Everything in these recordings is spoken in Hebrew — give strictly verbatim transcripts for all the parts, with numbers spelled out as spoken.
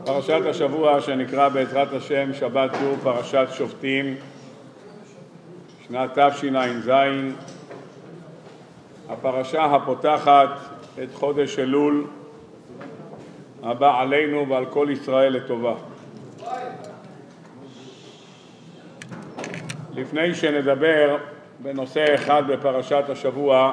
פרשת השבוע שנקרא בעזרת השם שבת זו פרשת שופטים, שנת תשע"ז, הפרשה הפותחת את חודש אלול הבא עלינו ועל כל ישראל לטובה. לפני שנדבר בנושא אחד בפרשת השבוע,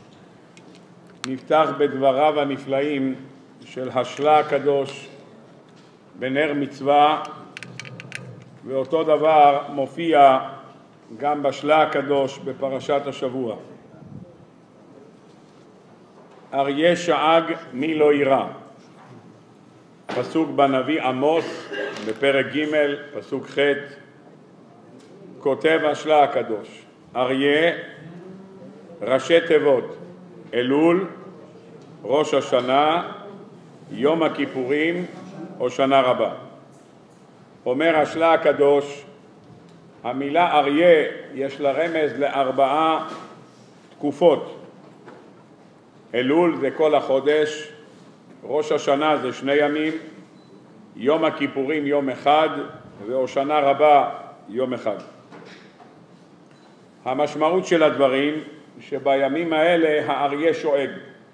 נפתח בדבריו הנפלאים של השלה הקדוש בנר מצווה, ואותו דבר מופיע גם בשלה הקדוש בפרשת השבוע. אריה שאג מי לא ירא, פסוק בנביא עמוס בפרק ג' פסוק ח', כותב השלה הקדוש: אריה ראשי תיבות אלול, ראש השנה, יום הכיפורים או שנה רבה. אומר השלה הקדוש, המילה אריה יש לה רמז לארבעה תקופות. אלול זה כל החודש, ראש השנה זה שני ימים, יום הכיפורים יום אחד, והושנה רבה יום אחד. המשמעות של הדברים שבימים האלה האריה שואג,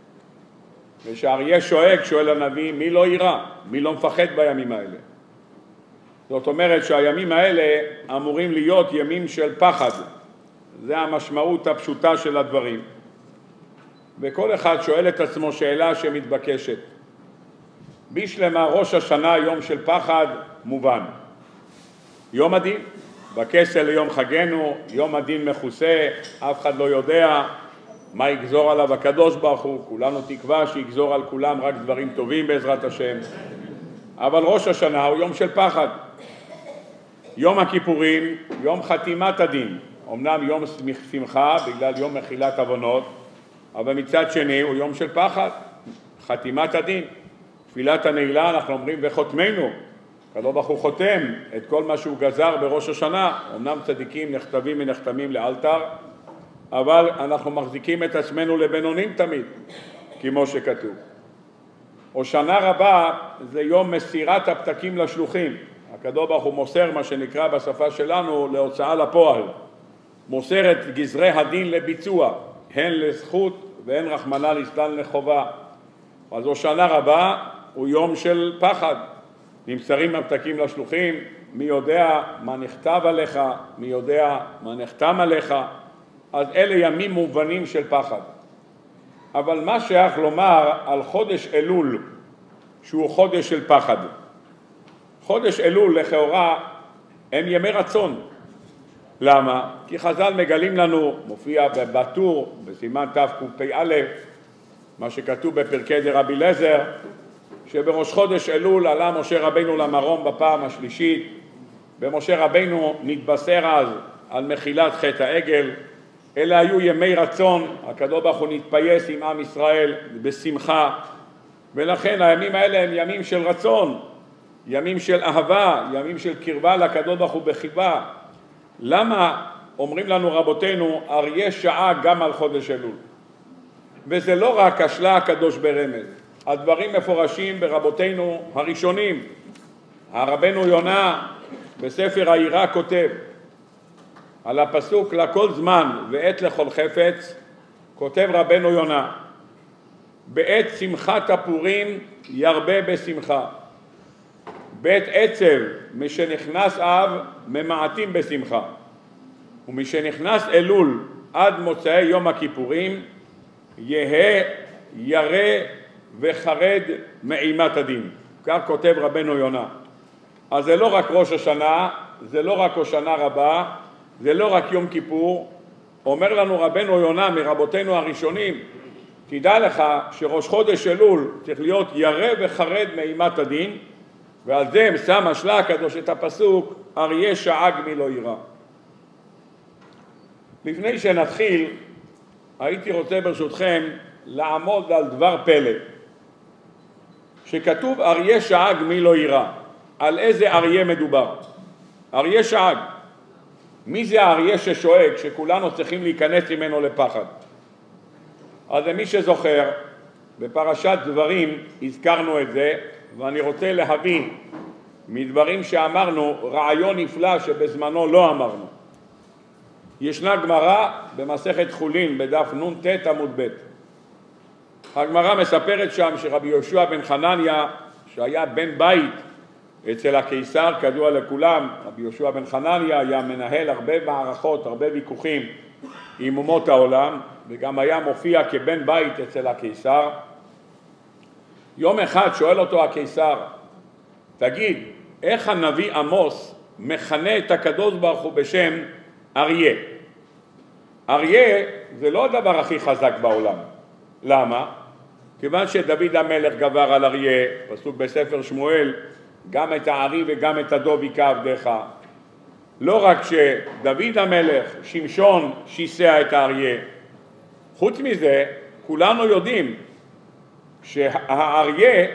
ושהאריה שואג שואל הנביא מי לא ירא, מי לא מפחד בימים האלה. זאת אומרת שהימים האלה אמורים להיות ימים של פחד, זה המשמעות הפשוטה של הדברים. וכל אחד שואל את עצמו שאלה שמתבקשת. בשלמה ראש השנה יום של פחד מובן, יום הדין, בכסל ליום חגנו, יום הדין מכוסה, אף אחד לא יודע מה יגזור עליו הקדוש ברוך הוא, כולנו תקווה שיגזור על כולם רק דברים טובים בעזרת השם, אבל ראש השנה הוא יום של פחד. יום הכיפורים, יום חתימת הדין, אמנם יום שמחה בגלל יום מחילת עוונות, אבל מצד שני הוא יום של פחד, חתימת הדין. תפילת הנעילה אנחנו אומרים וחותמנו, הקדוש ברוך הוא חותם את כל מה שהוא גזר בראש השנה. אמנם צדיקים נכתבים ונחתמים לאלתר, אבל אנחנו מחזיקים את עצמנו לבינונים תמיד, כמו שכתוב. או שנה רבה זה יום מסירת הפתקים לשלוחים. הקדוש ברוך הוא מוסר מה שנקרא בשפה שלנו להוצאה לפועל, מוסר את גזרי הדין לביצוע, הן לזכות והן רחמנא ליצלן לחובה. אז או שנה רבה הוא יום של פחד, נמסרים הפתקים לשלוחים, מי יודע מה נכתב עליך, מי יודע מה נחתם עליך, אז אלה ימים מובנים של פחד. אבל מה שייך לומר על חודש אלול שהוא חודש של פחד? חודש אלול לכאורה הם ימי רצון. למה? כי חז"ל מגלים לנו, מופיע בטור בסימן תקפ"א, מה שכתוב בפרקי דרבי אליעזר, שבראש חודש אלול עלה משה רבינו למרום בפעם השלישית, ומשה רבינו נתבשר אז על מחילת חטא העגל. אלה היו ימי רצון, הקדוש ברוך הוא נתפייס עם עם ישראל בשמחה, ולכן הימים האלה הם ימים של רצון, ימים של אהבה, ימים של קרבה לקדוש ברוך הוא בחיבה. למה אומרים לנו רבותינו אריה שאג גם על חודש אלול? וזה לא רק השלה הקדוש ברמז, הדברים מפורשים ברבותינו הראשונים. הרבנו יונה בספר העירה כותב על הפסוק לכל זמן ועת לכל חפץ, כותב רבנו יונה, בעת שמחת הפורים ירבה בשמחה, בעת עצב משנכנס אב ממעטים בשמחה, ומשנכנס אלול עד מוצאי יום הכיפורים יהא ירא וחרד מאימת הדין. כך כותב רבנו יונה. אז זה לא רק ראש השנה, זה לא רק השנה רבה, זה לא רק יום כיפור. אומר לנו רבנו יונה מרבותינו הראשונים, תדע לך שראש חודש אלול צריך להיות ירא וחרד מאימת הדין, ועל זה שם השלה הקדוש את הפסוק אריה שאג מי לא ירא. לפני שנתחיל הייתי רוצה ברשותכם לעמוד על דבר פלא שכתוב אריה שאג מי לא ירא. על איזה אריה מדובר? אריה שאג. מי זה האריה ששואג שכולנו צריכים להיכנס ממנו לפחד? אז למי שזוכר בפרשת דברים הזכרנו את זה, ואני רוצה להביא מדברים שאמרנו, רעיון נפלא שבזמנו לא אמרנו. ישנה גמרא במסכת חולין בדף נ"ט עמוד ב'. הגמרא מספרת שם שרבי יהושע בן חנניה, שהיה בן בית אצל הקיסר, כדוע לכולם, רבי יהושע בן חנניה היה מנהל הרבה מערכות, הרבה ויכוחים עם אומות העולם, וגם היה מופיע כבן בית אצל הקיסר. יום אחד שואל אותו הקיסר, תגיד, איך הנביא עמוס מכנה את הקדוש ברוך הוא בשם אריה? אריה זה לא הדבר הכי חזק בעולם. למה? כיוון שדוד המלך גבר על אריה, פסוק בספר שמואל, גם את הארי וגם את הדוב היכה עבדך. לא רק שדוד המלך, שמשון, שיסע את האריה, חוץ מזה, כולנו יודעים שהאריה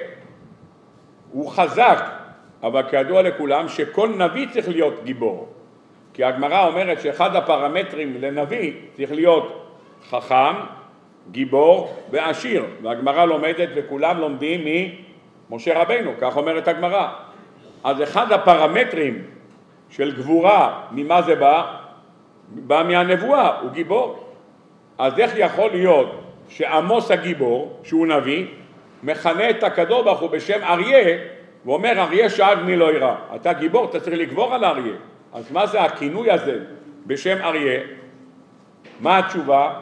הוא חזק, אבל כידוע לכולם שכל נביא צריך להיות גיבור. כי הגמרא אומרת שאחד הפרמטרים לנביא צריך להיות חכם, גיבור ועשיר. והגמרא לומדת וכולם לומדים ממשה רבינו, כך אומרת הגמרא. אז אחד הפרמטרים של גבורה, ממה זה בא? בא מהנבואה, הוא גיבור. אז איך יכול להיות שעמוס הגיבור, שהוא נביא, מכנה את הקדוש ברוך הוא בשם אריה, ואומר אריה שאג מי לא ירא. אתה גיבור, אתה צריך לגבור על אריה. אז מה זה הכינוי הזה בשם אריה? מה התשובה?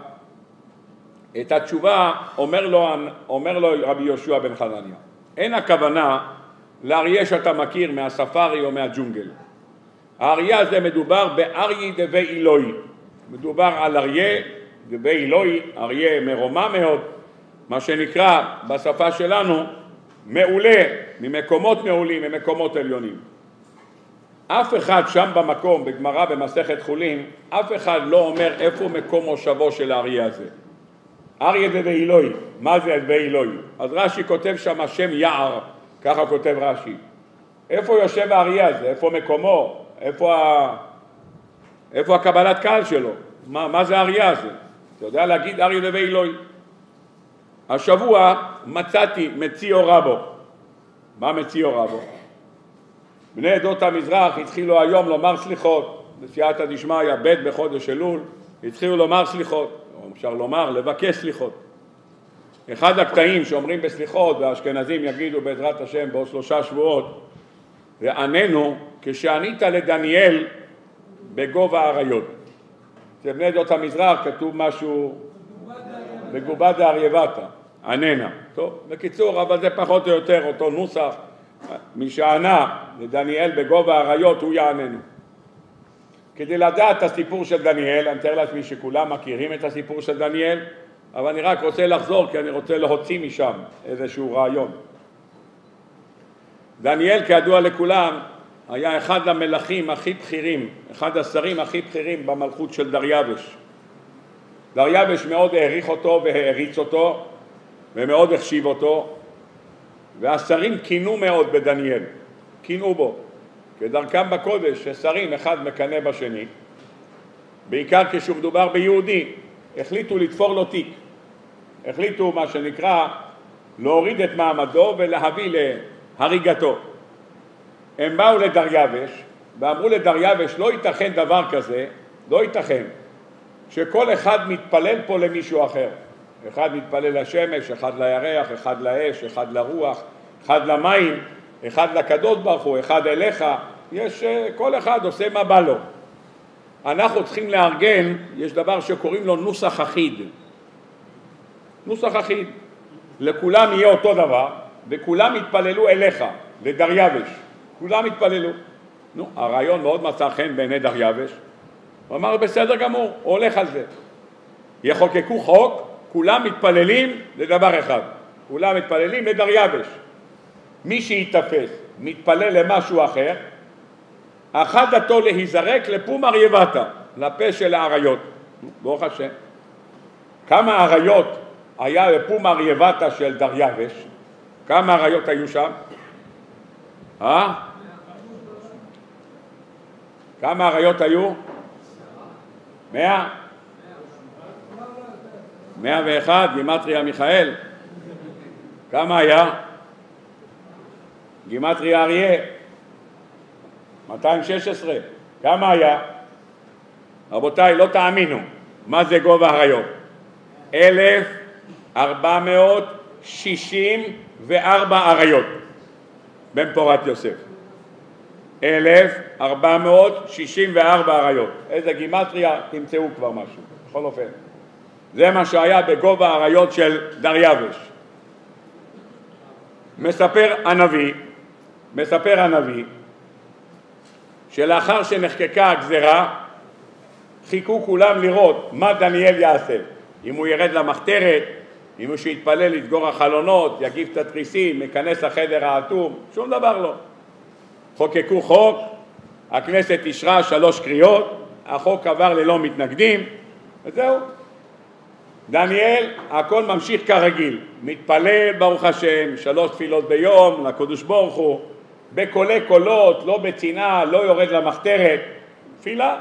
את התשובה אומר לו, אומר לו רבי יהושע בן חנניה. אין הכוונה לאריה שאתה מכיר מהספארי או מהג'ונגל. האריה הזה מדובר באריה דבי אלוהי. מדובר על אריה דבי אלוהי, אריה מרומע מאוד, מה שנקרא בשפה שלנו מעולה, ממקומות מעולים, ממקומות עליונים. אף אחד שם במקום, בגמרא במסכת חולין, אף אחד לא אומר איפה מקום מושבו של האריה הזה. אריה דבי אלוהי, מה זה דבי אלוהי? אז רש"י כותב שם השם יער, ככה כותב רש"י. איפה יושב האריה הזה? איפה מקומו? איפה, ה... איפה הקבלת קהל שלו? מה, מה זה האריה הזה? אתה יודע להגיד אריה דבי אלוהי? השבוע מצאתי מציאו רבו. מה מציאו רבו? בני עדות המזרח התחילו היום לומר סליחות, בסייעתא דשמיא, ב' בחודש אלול, התחילו לומר סליחות, או אפשר לומר לבקש סליחות. אחד הקטעים שאומרים בסליחות, והאשכנזים יגידו בעזרת השם בעוד שלושה שבועות, ועננו כשענית לדניאל בגובה האריות. אצל בני עדות המזרח כתוב משהו בגובה דארייבתא, עננה. טוב, בקיצור, אבל זה פחות או יותר אותו נוסח, מי שענה לדניאל בגובה האריות הוא יעננו. כדי לדעת את הסיפור של דניאל, אני מתאר לעצמי שכולם מכירים את הסיפור של דניאל, אבל אני רק רוצה לחזור כי אני רוצה להוציא משם איזשהו רעיון. דניאל כידוע לכולם היה אחד המלכים הכי בכירים, אחד השרים הכי בכירים במלכות של דריווש. דריווש מאוד העריך אותו והעריץ אותו ומאוד החשיב אותו, והשרים קינו מאוד בדניאל, קינו בו, כדרכם בקודש ששרים אחד מקנה בשני, בעיקר כשמדובר ביהודי, החליטו לתפור לו תיק, החליטו מה שנקרא להוריד את מעמדו ולהביא להריגתו. הם באו לדריווש ואמרו לדריווש לא ייתכן דבר כזה, לא ייתכן שכל אחד מתפלל פה למישהו אחר. אחד מתפלל לשמש, אחד לירח, אחד לאש, אחד לרוח, אחד למים, אחד לקדוש ברוך הוא, אחד אליך. יש, כל אחד עושה מה בא לו. אנחנו צריכים לארגן, יש דבר שקוראים לו נוסח אחיד. נוסח אחיד. לכולם יהיה אותו דבר, וכולם יתפללו אליך, לדריווש. כולם יתפללו. נו, הרעיון מאוד מצא חן בעיני דריווש. הוא אמר, בסדר גמור, הוא הולך על זה. יחוקקו חוק, כולם מתפללים לדבר אחד. כולם מתפללים לדריווש. מי שיתפס, מתפלל למשהו אחר, אחד דתו להיזרק לפום ארייבתא, לפה של האריות. ברוך השם. כמה אריות היה לפום ארייבתא של דריווש? כמה אריות היו שם? אה? כמה אריות היו? מאה? מאה ואחד, גימטריה מיכאל. כמה היה? גימטריה אריה. מאתיים ושש עשרה. כמה היה? רבותיי, לא תאמינו. מה זה גובה האריות? אלף ארבע מאות שישים וארבע אריות בן פורת יוסף. אלף ארבע מאות שישים וארבע אריות. איזה גימטריה, תמצאו כבר משהו. בכל אופן. זה מה שהיה בגובה האריות של דריווש. מספר הנביא, מספר הנביא, שלאחר שנחקקה הגזרה, חיכו כולם לראות מה דניאל יעשה. אם הוא ירד למחתרת, אם הוא שיתפלל לסגור החלונות, יגיב את התריסים, יכנס לחדר האטום, שום דבר לא. חוקקו חוק, הכנסת אישרה שלוש קריאות, החוק עבר ללא מתנגדים, וזהו. דניאל, הכל ממשיך כרגיל, מתפלל ברוך השם, שלוש תפילות ביום, לקדוש ברוך הוא, בקולי קולות, לא בצנעה, לא יורד למחתרת, תפילה.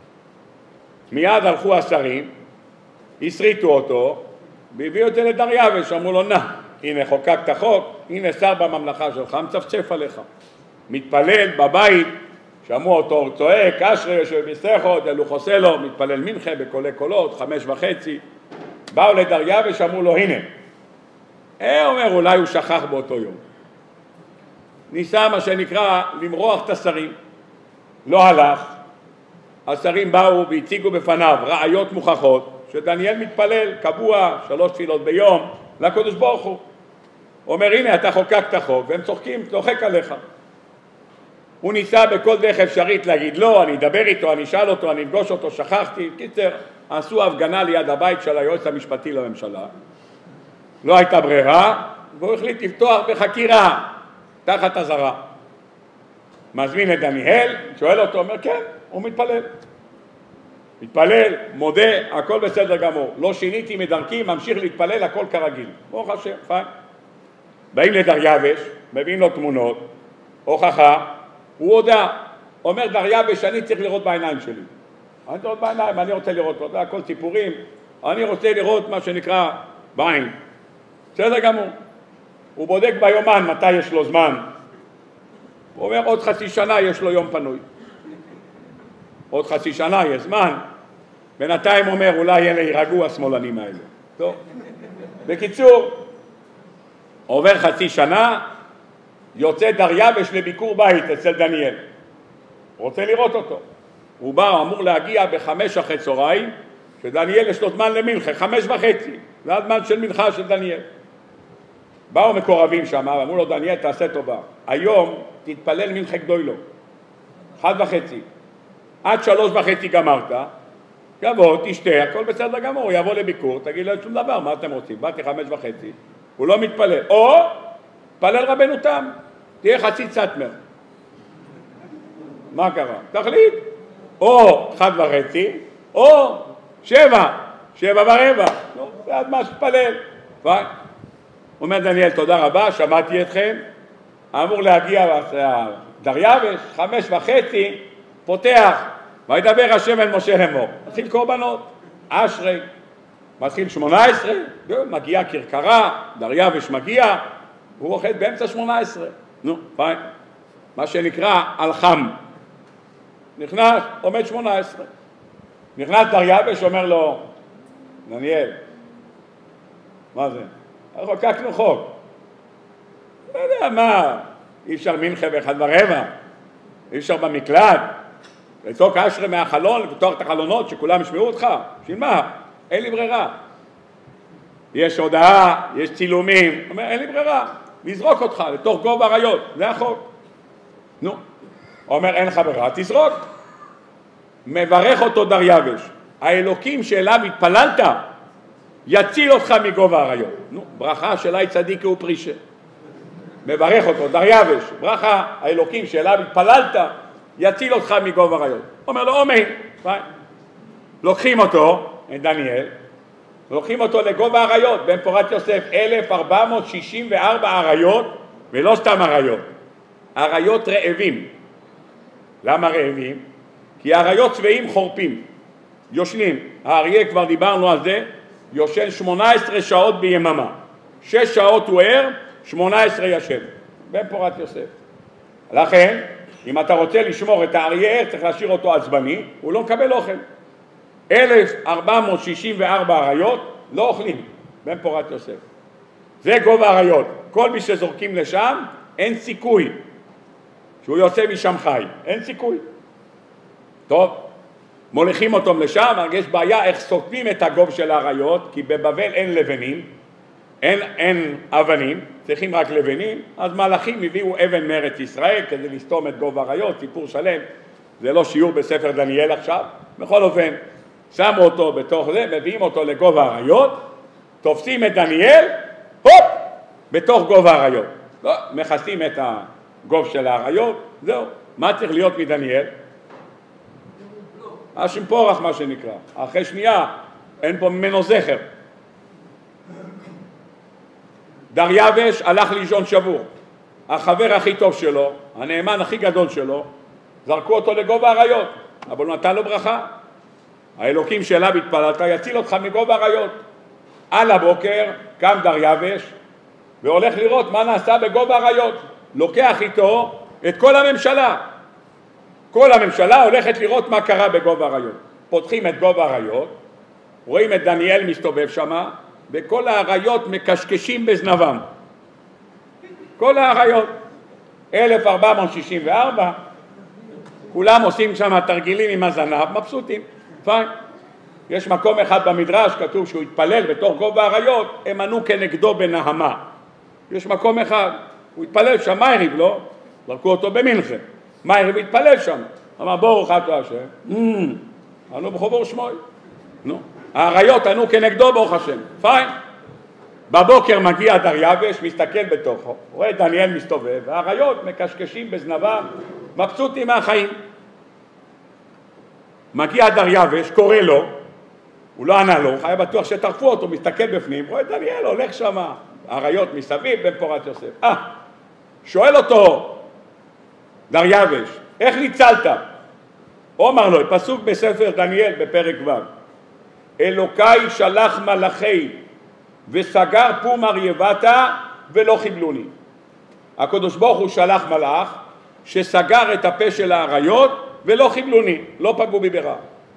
מיד הלכו השרים, הסריטו אותו, והביאו את זה לדריווש, אמרו לו, נא, הנה חוקקת חוק, הנה שר בממלכה שלך, מצפצף עליך. מתפלל בבית, שמעו אותו צועק, אשרי יושב בסכות, אלו חוסה לו, מתפלל מנחה בקולי קולות, חמש וחצי, באו לדריווש, אמרו לו, הנה. אה, אומר, אולי הוא שכח באותו יום. ניסה מה שנקרא למרוח את השרים. לא הלך. השרים באו והציגו בפניו ראיות מוכחות, שדניאל מתפלל קבוע, שלוש תפילות ביום, לקדוש ברוך הוא. אומר, הנה, אתה חוקקת חוק, והם צוחקים, צוחק עליך. הוא ניסה בכל דרך אפשרית להגיד, לא, אני אדבר איתו, אני אשאל אותו, אני אפגוש אותו, שכחתי. קיצר, עשו הפגנה ליד הבית של היועץ המשפטי לממשלה. לא הייתה ברירה, והוא החליט לפתוח בחקירה תחת אזהרה. מזמין את דניאל, שואל אותו, אומר, כן, הוא מתפלל. מתפלל, מודה, הכל בסדר גמור. לא שיניתי מדרכי, ממשיך להתפלל, הכל כרגיל. ברוך השם, פיין. באים לדריווש, מביאים לו תמונות, הוכחה, הוא הודע, אומר דריווש, אני צריך לראות בעיניים שלי. אני צריך לראות בעיניים, אני רוצה לראות אותו, הכל סיפורים, אני רוצה לראות מה שנקרא בעין. בסדר גמור. הוא בודק ביומן מתי יש לו זמן. הוא אומר, עוד חצי שנה יש לו יום פנוי. עוד חצי שנה יש זמן. בינתיים אומר, אולי אלה יירגעו השמאלנים האלה. טוב. בקיצור, עובר חצי שנה, יוצא דריווש לביקור בית אצל דניאל. רוצה לראות אותו. הוא בא, אמור להגיע בחמש אחרי צהריים, שדניאל יש לו זמן למלכה, חמש וחצי. זה הזמן של מלכה של דניאל. באו מקורבים שם, אמרו לו, דניאל, תעשה טובה. היום תתפלל מלכה גדולו. אחד וחצי. עד שלוש וחצי גמרת, יבוא, תשתה, הכל בסדר גמור, הוא יבוא לביקור, תגיד לו שום דבר, מה אתם רוצים? באתי חמש וחצי, הוא לא מתפלל. או, תפלל רבנו תם, תהיה חצי צטמר. מה קרה? תחליט. או אחד וחצי, או שבע, שבע ורבע. נו, זה עד מה שתפלל. פיין. אומר דניאל, תודה רבה, שמעתי אתכם. אמור להגיע דריווש, חמש וחצי, פותח, וידבר השם אל משה לאמור. מתחיל קורבנות, אשרי, מתחיל שמונה עשרה, מגיעה כרכרה, דריווש מגיע, הוא אוכל באמצע שמונה עשרה. נו, פיין. מה שנקרא אלחם. נכנס, עומד שמונה עשרה. נכנס דריווש, אומר לו, דניאל, מה זה? חוקקנו חוק. לא יודע מה, אי אפשר מנחה באחד ורבע, אי אפשר במקלט, לצעוק אשרי מהחלון, לפתוח את החלונות שכולם ישמעו אותך. בשביל מה? אין לי ברירה. יש הודעה, יש צילומים, אומר, אין לי ברירה, לזרוק אותך לתוך גוב אריות, זה החוק. נו, אומר, אין לך ברירה, תזרוק. מברך אותו דריווש, האלוקים שאליו התפללת, יציל אותך מגוב האריות. נו, ברכה שאלי צדיקי ופרישה. מברך אותו, דריווש, ברכה, האלוקים שאליו התפללת, יציל אותך מגוב האריות. אומר לו, אמן, ביי. לוקחים אותו, את דניאל, לוקחים אותו לגוב האריות, בן פורת יוסף, אלף ארבע מאות שישים וארבע אריות, ולא סתם אריות, אריות רעבים. למה רעבים? כי האריות צבעים חורפים, יושנים. האריה, כבר דיברנו על זה, יושן שמונה עשרה שעות ביממה. שש שעות הוא ער, שמונה עשרה ישן. בן פורת יוסף. לכן, אם אתה רוצה לשמור את האריה, צריך להשאיר אותו עצבני, הוא לא מקבל אוכל. אלף ארבע מאות שישים וארבע אריות לא אוכלים, בן פורת יוסף. זה גובה אריות. כל מי שזורקים לשם, אין סיכוי שהוא יוצא משם חי. אין סיכוי. טוב, מוליכים אותם לשם, אבל יש בעיה איך סותמים את הגוב של האריות, כי בבבל אין לבנים, אין, אין אבנים, צריכים רק לבנים, אז מלאכים הביאו אבן מארץ ישראל כדי לסתום את גוב האריות, סיפור שלם, זה לא שיעור בספר דניאל עכשיו, בכל אופן, שמו אותו בתוך זה, מביאים אותו לגוב האריות, תופסים את דניאל, הופ, בתוך גוב האריות. לא, מכסים את הגוב של האריות, זהו, מה צריך להיות מדניאל? השם פורח מה שנקרא, אחרי שנייה אין פה ממנו זכר. דריווש הלך לישון שבור, החבר הכי טוב שלו, הנאמן הכי גדול שלו, זרקו אותו לגוב האריות, אבל הוא נתן לו ברכה. האלוקים שאליו התפללת יציל אותך מגוב האריות. על הבוקר קם דריווש והולך לראות מה נעשה בגוב האריות, לוקח איתו את כל הממשלה, כל הממשלה הולכת לראות מה קרה בגוב האריות. פותחים את גוב האריות, רואים את דניאל מסתובב שמה, וכל האריות מקשקשים בזנבם. כל האריות. אלף ארבע מאות שישים וארבע, כולם עושים שם תרגילים עם הזנב, מבסוטים. פיין. יש מקום אחד במדרש, כתוב שהוא התפלל בתוך גוב האריות, הם ענו כנגדו בנהמה. יש מקום אחד, הוא התפלל שם, מה הריב לו? זרקו אותו במנחה. מה הריב התפלל שם? אמר ברוך אתה השם. ענו בחובור שמוי. נו. האריות ענו כנגדו ברוך השם. פיין. בבוקר מגיע דריווש, מסתכל בתוכו, רואה דניאל מסתובב, והאריות מקשקשים בזנבם, מבסוטים מהחיים. מגיע דריווש, קורא לו, הוא לא ענה לו, הוא היה בטוח שטרפו אותו, מסתכל בפנים, רואה דניאל הולך שם, האריות מסביב, בן פורת יוסף. אה, שואל אותו דריווש, איך ניצלת? הוא אמר לו, פסוק בספר דניאל בפרק ו', אלוקיי שלח מלאכי וסגר פום ארייבתה ולא חיבלוני. הקדוש ברוך הוא שלח מלאך שסגר את הפה של האריות ולא חיבלוני, לא פגעו בי ברע.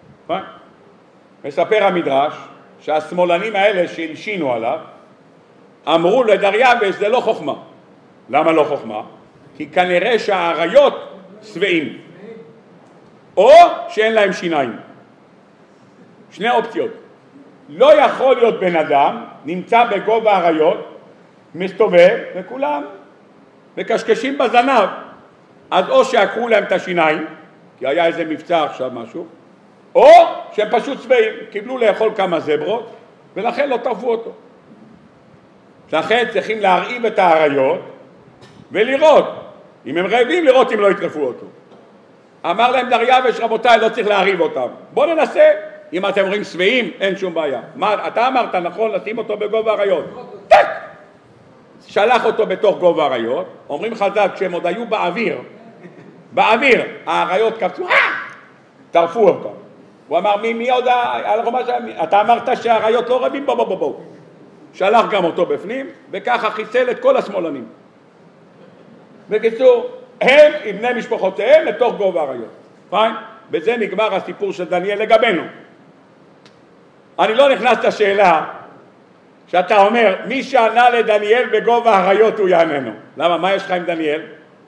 מספר המדרש שהשמאלנים האלה שהלשינו עליו אמרו לדריווש זה לא חוכמה. למה לא חוכמה? כי כנראה שהאריות שבעים או שאין להם שיניים. שני אופציות. לא יכול להיות בן אדם נמצא בגוב האריות מסתובב וכולם מקשקשים בזנב, אז או שעקרו להם את השיניים כי היה איזה מבצע עכשיו משהו, או שהם פשוט שבעים, קיבלו לאכול כמה זברות ולכן לא טרפו אותו. לכן צריכים להרעיב את האריות ולראות אם הם רעבים, לראות אם לא יטרפו אותו. אמר להם דריווש, רבותיי, לא צריך להרעיב אותם, בואו ננסה. אם אתם רואים שבעים, אין שום בעיה. מה, אתה אמרת, נכון, לשים אותו בגוב האריות. טק! שלח אותו בתוך גוב האריות, אומרים חז"ל, כשהם עוד היו באוויר, באוויר, האריות קפצו, אה! טרפו אותם. הוא אמר, מי, מי עוד, אתה אמרת שהאריות לא רבים, בוא, בוא, בוא, בוא. שלח גם אותו בפנים, וככה חיסל את כל השמאלנים. בקיצור, הם עם בני משפחותיהם לתוך גוב האריות. פיין? בזה נגמר הסיפור של דניאל לגבינו. אני לא נכנס לשאלה שאתה אומר, מי שענה לדניאל בגוב האריות הוא יעננו. למה? מה יש לך עם דניאל?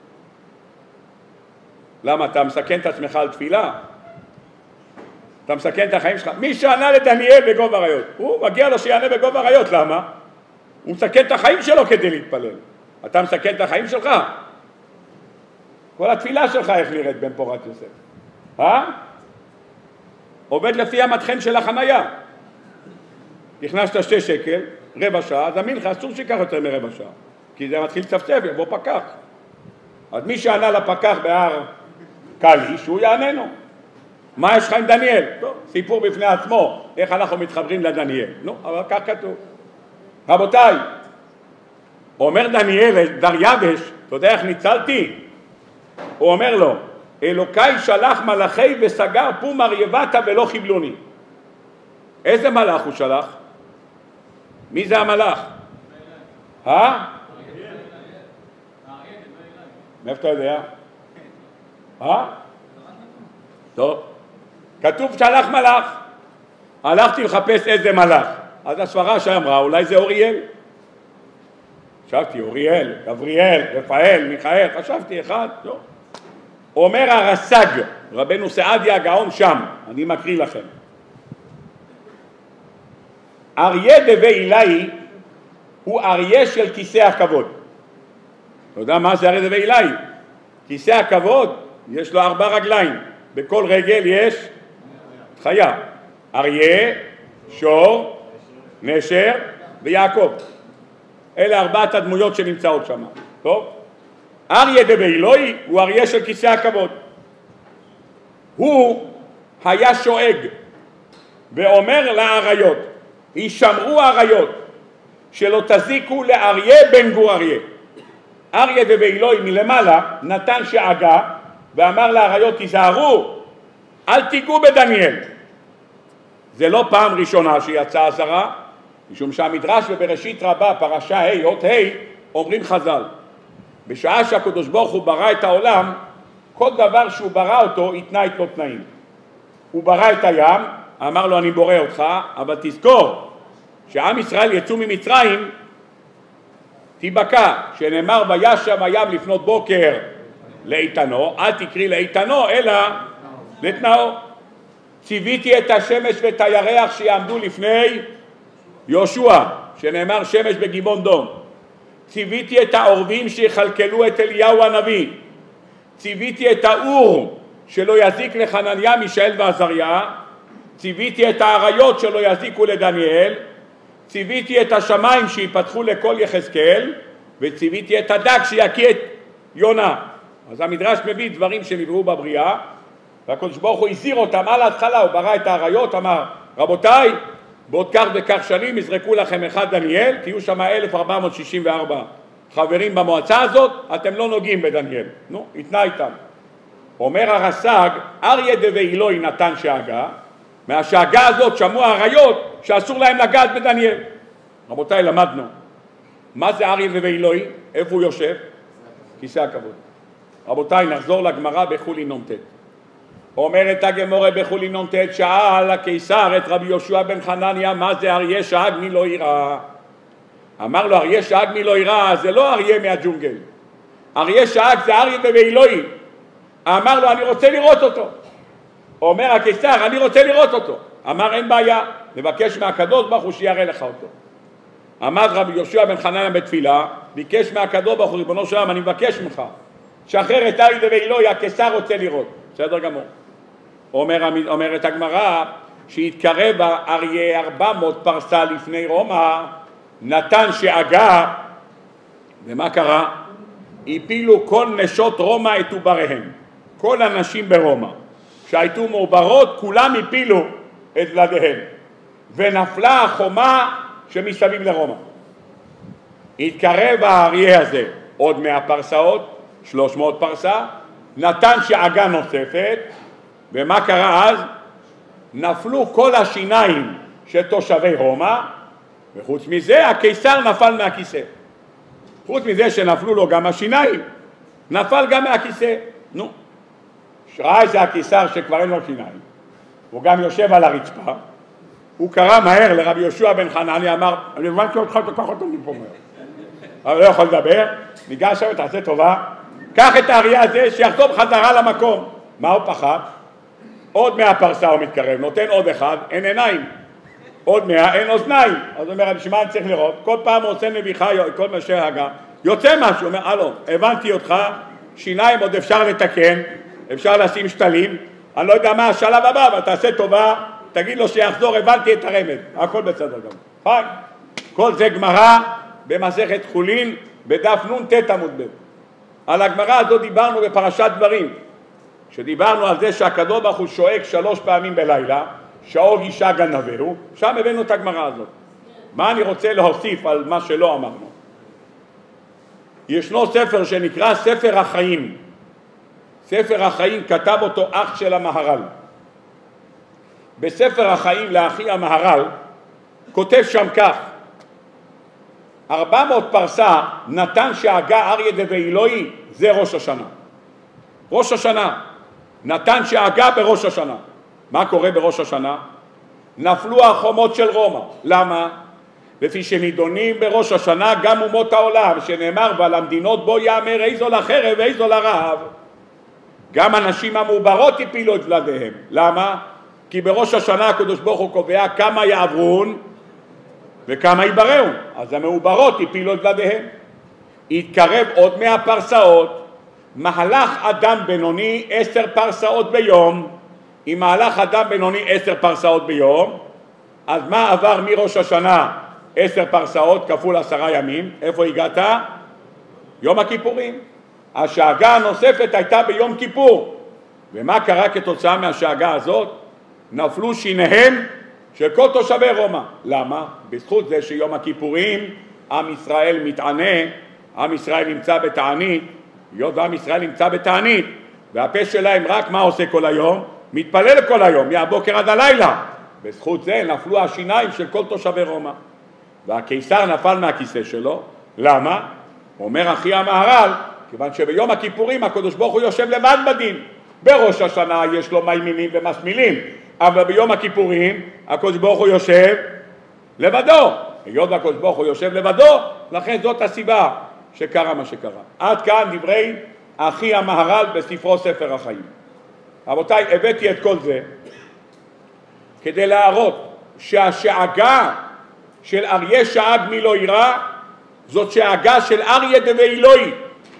למה? אתה מסכן את עצמך על תפילה? אתה מסכן את החיים שלך? מי שענה לדניאל בגוב האריות, הוא מגיע לו שיענה בגוב האריות. למה? הוא מסכן את החיים שלו כדי להתפלל. אתה מסכן את החיים שלך? כל התפילה שלך איך נראית בן פורת יוסף? אה? עובד לפי המתחן של החנייה. נכנסת שתי שקל, רבע שעה, אז המנחה אסור שיקח יותר מרבע שעה, כי זה מתחיל לצפצף, יבוא פקח. אז מי שענה לפקח בהר קליש, הוא יעננו. מה יש לך עם דניאל? טוב, סיפור בפני עצמו, איך אנחנו מתחברים לדניאל. נו, אבל כך כתוב. רבותיי, אומר דניאל, דריווש, אתה יודע איך ניצלתי? הוא אומר לו, אלוקיי שלח מלאכי וסגר פום ארייבתה ולא חיבלוני. איזה מלאך הוא שלח? מי זה המלאך? אה? מאיפה אתה יודע? אה? טוב. כתוב שהלך מלאך. הלכתי לחפש איזה מלאך. אז הסברה שאמרה, אולי זה אוריאל. חשבתי, אוריאל, גבריאל, רפאל, מיכאל, חשבתי אחד, לא. אומר הרס"ג, רבנו סעדיה הגאון שם, אני מקריא לכם. אריה דבי אילאי הוא אריה של כיסא הכבוד. אתה יודע מה זה אריה דבי אילאי? כיסא הכבוד יש לו ארבע רגליים, בכל רגל יש חיה. אריה, שור, נשר ויעקב. אלה ארבעת הדמויות שנמצאות שם. טוב? אריה דבי אילאי הוא אריה של כיסא הכבוד. הוא היה שואג ואומר לאריות, הישמרו האריות שלא תזיקו לאריה בן גור אריה. אריה דבי אילאי מלמעלה נתן שאגה ואמר לאריות, תיזהרו, אל תיגעו בדניאל. זה לא פעם ראשונה שיצאה אזהרה, משום שהמדרש בבראשית רבה, פרשה ה' אות ה', אומרים חז"ל, בשעה שהקדוש ברוך הוא ברא את העולם, כל דבר שהוא ברא אותו התנה איתו תנאים. הוא ברא את הים, אמר לו אני בורא אותך, אבל תזכור שעם ישראל יצאו ממצרים, תיבקע, שנאמר וישב הים לפנות בוקר לאיתנו, אל תקריא לאיתנו אלא לתנאו. ציוויתי את השמש ואת הירח שיעמדו לפני יהושע, שנאמר שמש בגיבון דום. ציוויתי את העורבים שיחלקלו את אליהו הנביא. ציוויתי את האור שלא יזיק לחנניה, מישאל ועזריה. ציוויתי את האריות שלא יזיקו לדניאל. ציוויתי את השמיים שיפתחו לכל יחזקאל, וציוויתי את הדג שיקיא את יונה. אז המדרש מביא דברים שנבראו בבריאה, והקדוש ברוך הוא הזהיר אותם על ההתחלה, הוא ברא את האריות, אמר רבותיי, בעוד כך וכך שנים יזרקו לכם אחד דניאל, תהיו שם אלף ארבע מאות שישים וארבע חברים במועצה הזאת, אתם לא נוגעים בדניאל. נו, התנה איתם. אומר הרס"ג, אריה דבי אילאי נתן שאגה, מהשאגה הזאת שמעו האריות שאסור להם לגעת בדניאל. רבותיי, למדנו. מה זה אריה דבי אילאי? איפה הוא יושב? כיסא הכבוד. רבותיי, נחזור לגמרא בחולין נ"ט. אומרת הגמרא בחולין נ"ט, שאל הקיסר את רבי יהושע בן חנניה, מה זה אריה שאג מי לא יראה? אמר לו, אריה שאג מי לא יראה, זה לא אריה מהג'ונגל. אריה שאג זה אריה דבי אילאי. אמר לו, אני רוצה לראות אותו. אומר הקיסר, אני רוצה לראות אותו. אמר, אין בעיה, נבקש מהקדוש ברוך הוא שיראה לך אותו. עמד רבי יהושע בן חנניה בתפילה, ביקש מהקדוש ברוך הוא, ריבונו של עולם, אני מבקש ממך, שחרר את אריה דבי אילאי, הקיסר רוצה לראות. בסדר גמור. אומר, אומרת הגמרא, שהתקרב אריה ארבע מאות פרסה לפני רומא, נתן שאגה, ומה קרה? הפילו כל נשות רומא את עובריהם. כל הנשים ברומא שהייתו מעוברות, כולם הפילו את ילדיהם, ונפלה החומה שמסביב לרומא. התקרב האריה הזה עוד מאה פרסאות, שלוש מאות פרסה, נתן שאגה נוספת, ומה קרה אז? נפלו כל השיניים של תושבי רומא, וחוץ מזה הקיסר נפל מהכיסא. חוץ מזה שנפלו לו גם השיניים, נפל גם מהכיסא. נו, שראה איזה הקיסר שכבר אין לו שיניים, הוא גם יושב על הרצפה, הוא קרא מהר לרבי יהושע בן חנניה, אמר, אני הבנתי אותך, תקח אותו מפה מהר. אבל לא יכול לדבר, ניגש שם, תעשה טובה, קח את האריה הזה שיחזור חזרה למקום. מה הוא פחד? עוד מאה פרסה הוא מתקרב, נותן עוד אחד, אין עיניים. עוד מאה, אין אוזניים. אז הוא אומר, בשביל מה אני צריך לראות? כל פעם הוא עושה נביחה, כל מה שהגה, יוצא משהו, הוא אומר, אלו, הבנתי אותך, שיניים עוד אפשר לתקן, אפשר לשים שתלים, אני לא יודע מה השלב הבא, אבל תעשה טובה, תגיד לו שיחזור, הבנתי את הרמז, הכל בסדר גם. פיין. כל זה גמרא במסכת חולין, בדף נ"ט עמוד ב'. על הגמרא הזאת דיברנו בפרשת דברים, שדיברנו על זה שהקדוש ברוך הוא שואג שלוש פעמים בלילה, שאוג אישה גנבהו, שם הבאנו את הגמרא הזאת. מה אני רוצה להוסיף על מה שלא אמרנו? ישנו ספר שנקרא ספר החיים. ספר החיים כתב אותו אח של המהר"ל. בספר החיים לאחי המהר"ל כותב שם כך, ארבע מאות פרסה נתן שאגה אריה דבי אילאי, זה ראש השנה. ראש השנה. נתן שאגה בראש השנה. מה קורה בראש השנה? נפלו החומות של רומא. למה? לפי שנידונים בראש השנה גם אומות העולם, שנאמר ועל המדינות בו יאמר איזו לחרב ואיזו לרעב. גם הנשים המעוברות הפילו את ולדיהם. למה? כי בראש השנה הקדוש ברוך הוא קובע כמה יעברון וכמה ייבראו. אז המעוברות הפילו את ולדיהם. התקרב עוד מאה פרסאות, מהלך אדם בינוני עשר פרסאות ביום. אם מהלך אדם בינוני עשר פרסאות ביום, אז מה עבר מראש השנה עשר פרסאות כפול עשרה ימים? איפה הגעת? יום הכיפורים. השאגה הנוספת הייתה ביום כיפור. ומה קרה כתוצאה מהשאגה הזאת? נפלו שיניהם של כל תושבי רומא. למה? בזכות זה שיום הכיפורים עם ישראל מתענה, עם ישראל נמצא בתענית, היות ועם ישראל נמצא בתענית, והפה שלהם רק מה עושה כל היום? מתפלל כל היום, מהבוקר עד הלילה. בזכות זה נפלו השיניים של כל תושבי רומא. והקיסר נפל מהכיסא שלו. למה? אומר אחי המהר"ל, כיוון שביום הכיפורים הקדוש ברוך הוא יושב לבד בדין. בראש השנה יש לו מימינים ומסמילים, אבל ביום הכיפורים הקדוש ברוך הוא יושב לבדו. היות והקדוש ברוך הוא יושב לבדו, לכן זאת הסיבה שקרה מה שקרה. עד כאן דברי אחי המהר"ל בספרו ספר החיים. רבותיי, הבאתי את כל זה כדי להראות שהשאגה של אריה שאג מלא ירא זאת שאגה של אריה דבעילוי.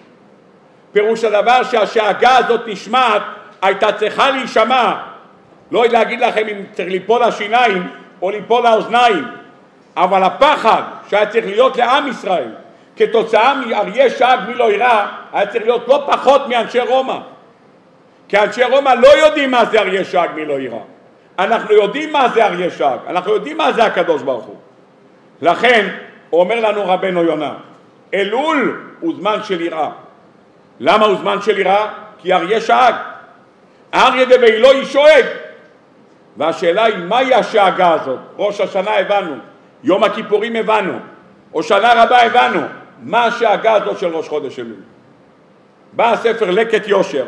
פירוש הדבר שהשאגה הזאת נשמעת הייתה צריכה להישמע, לא להגיד לכם אם צריך ליפול השיניים או ליפול האוזניים, אבל הפחד שהיה צריך להיות לעם ישראל כתוצאה מאריה שאג מלא ירא היה צריך להיות לא פחות מאנשי רומא, כי אנשי רומא לא יודעים מה זה אריה שאג מלא ירא. אנחנו יודעים מה זה אריה שאג, אנחנו יודעים מה זה הקדוש ברוך הוא. לכן אומר לנו רבנו יונה, אלול הוא זמן של יראה. למה הוא זמן של יראה? כי אריה שאג, אריה דבעילוי שואג. והשאלה היא מהי השאגה הזאת? ראש השנה הבנו, יום הכיפורים הבנו, או שנה רבה הבנו, מה השאגה הזאת של ראש חודש אלול? בא הספר לקט יושר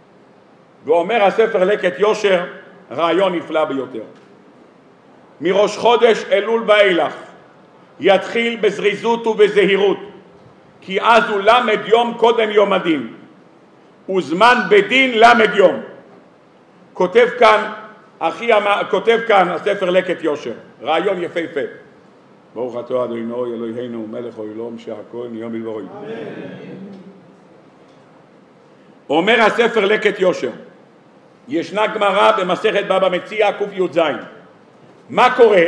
ואומר הספר לקט יושר רעיון נפלא ביותר. מראש חודש אלול ואילך יתחיל בזריזות ובזהירות, כי אז הוא למד יום קודם יום הדין, וזמן בדין למד יום. כותב כאן אחי, כותב כאן הספר לקט יושר, רעיון יפהפה. ברוך אתה אדוני אלוהינו מלך העולם שהכל נהיה בדברו. אומר הספר לקט יושר, ישנה גמרא במסכת בבא מציעא ק"ז. מה קורה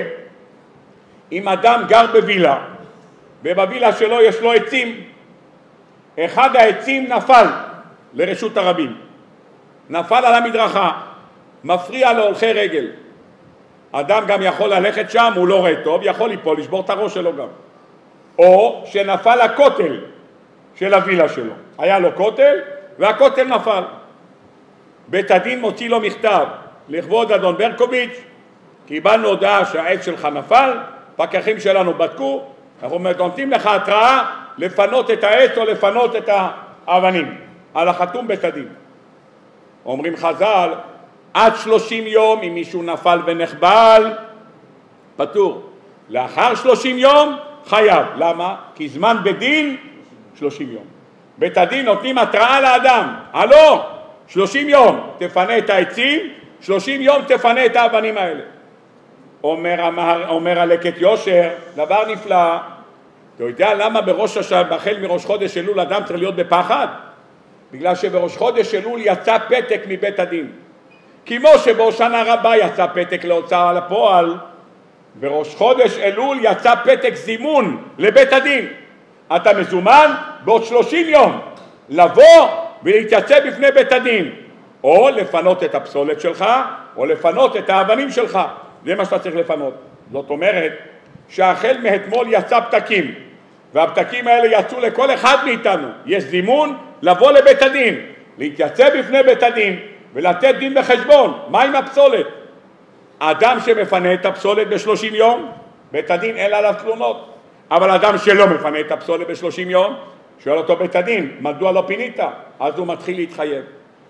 אם אדם גר בווילה ובווילה שלו יש לו עצים, אחד העצים נפל לרשות הרבים, נפל על המדרכה, מפריע להולכי רגל. אדם גם יכול ללכת שם, הוא לא רואה טוב, יכול ליפול, לשבור את הראש שלו גם. או שנפל הכותל של הווילה שלו, היה לו כותל והכותל נפל. בית הדין מוציא לו מכתב, לכבוד אדון ברקוביץ', קיבלנו הודעה שהעץ שלך נפל, פקחים שלנו בדקו, אנחנו נותנים לך התראה לפנות את העץ או לפנות את האבנים, על החתום בית הדין. אומרים חז"ל, עד שלושים יום אם מישהו נפל ונחבל, פטור. לאחר שלושים יום חייב. למה? כי זמן בדין שלושים יום. בית הדין נותנים התראה לאדם, הלו, שלושים יום תפנה את העצים, שלושים יום תפנה את האבנים האלה. אומר, אומר הלקט יושר, דבר נפלא. אתה יודע למה בראש השנה, בחל מראש חודש אלול אדם צריך להיות בפחד? בגלל שבראש חודש אלול יצא פתק מבית הדין. כמו שבהושענא רבה יצא פתק להוצאה לפועל, בראש חודש אלול יצא פתק זימון לבית הדין. אתה מזומן בעוד שלושים יום לבוא ולהתייצב בפני בית הדין, או לפנות את הפסולת שלך, או לפנות את האבנים שלך. זה מה שאתה צריך לפנות. זאת אומרת שהחל מאתמול יצא פתקים, והפתקים האלה יצאו לכל אחד מאיתנו. יש זימון לבוא לבית הדין, להתייצב בפני בית הדין ולתת דין וחשבון. מה עם הפסולת? אדם שמפנה את הפסולת בשלושים יום, בית הדין אין עליו תלונות. אבל אדם שלא מפנה את הפסולת בשלושים יום, שואל אותו בית הדין, מדוע לא פינית? אז הוא מתחיל להתחייב.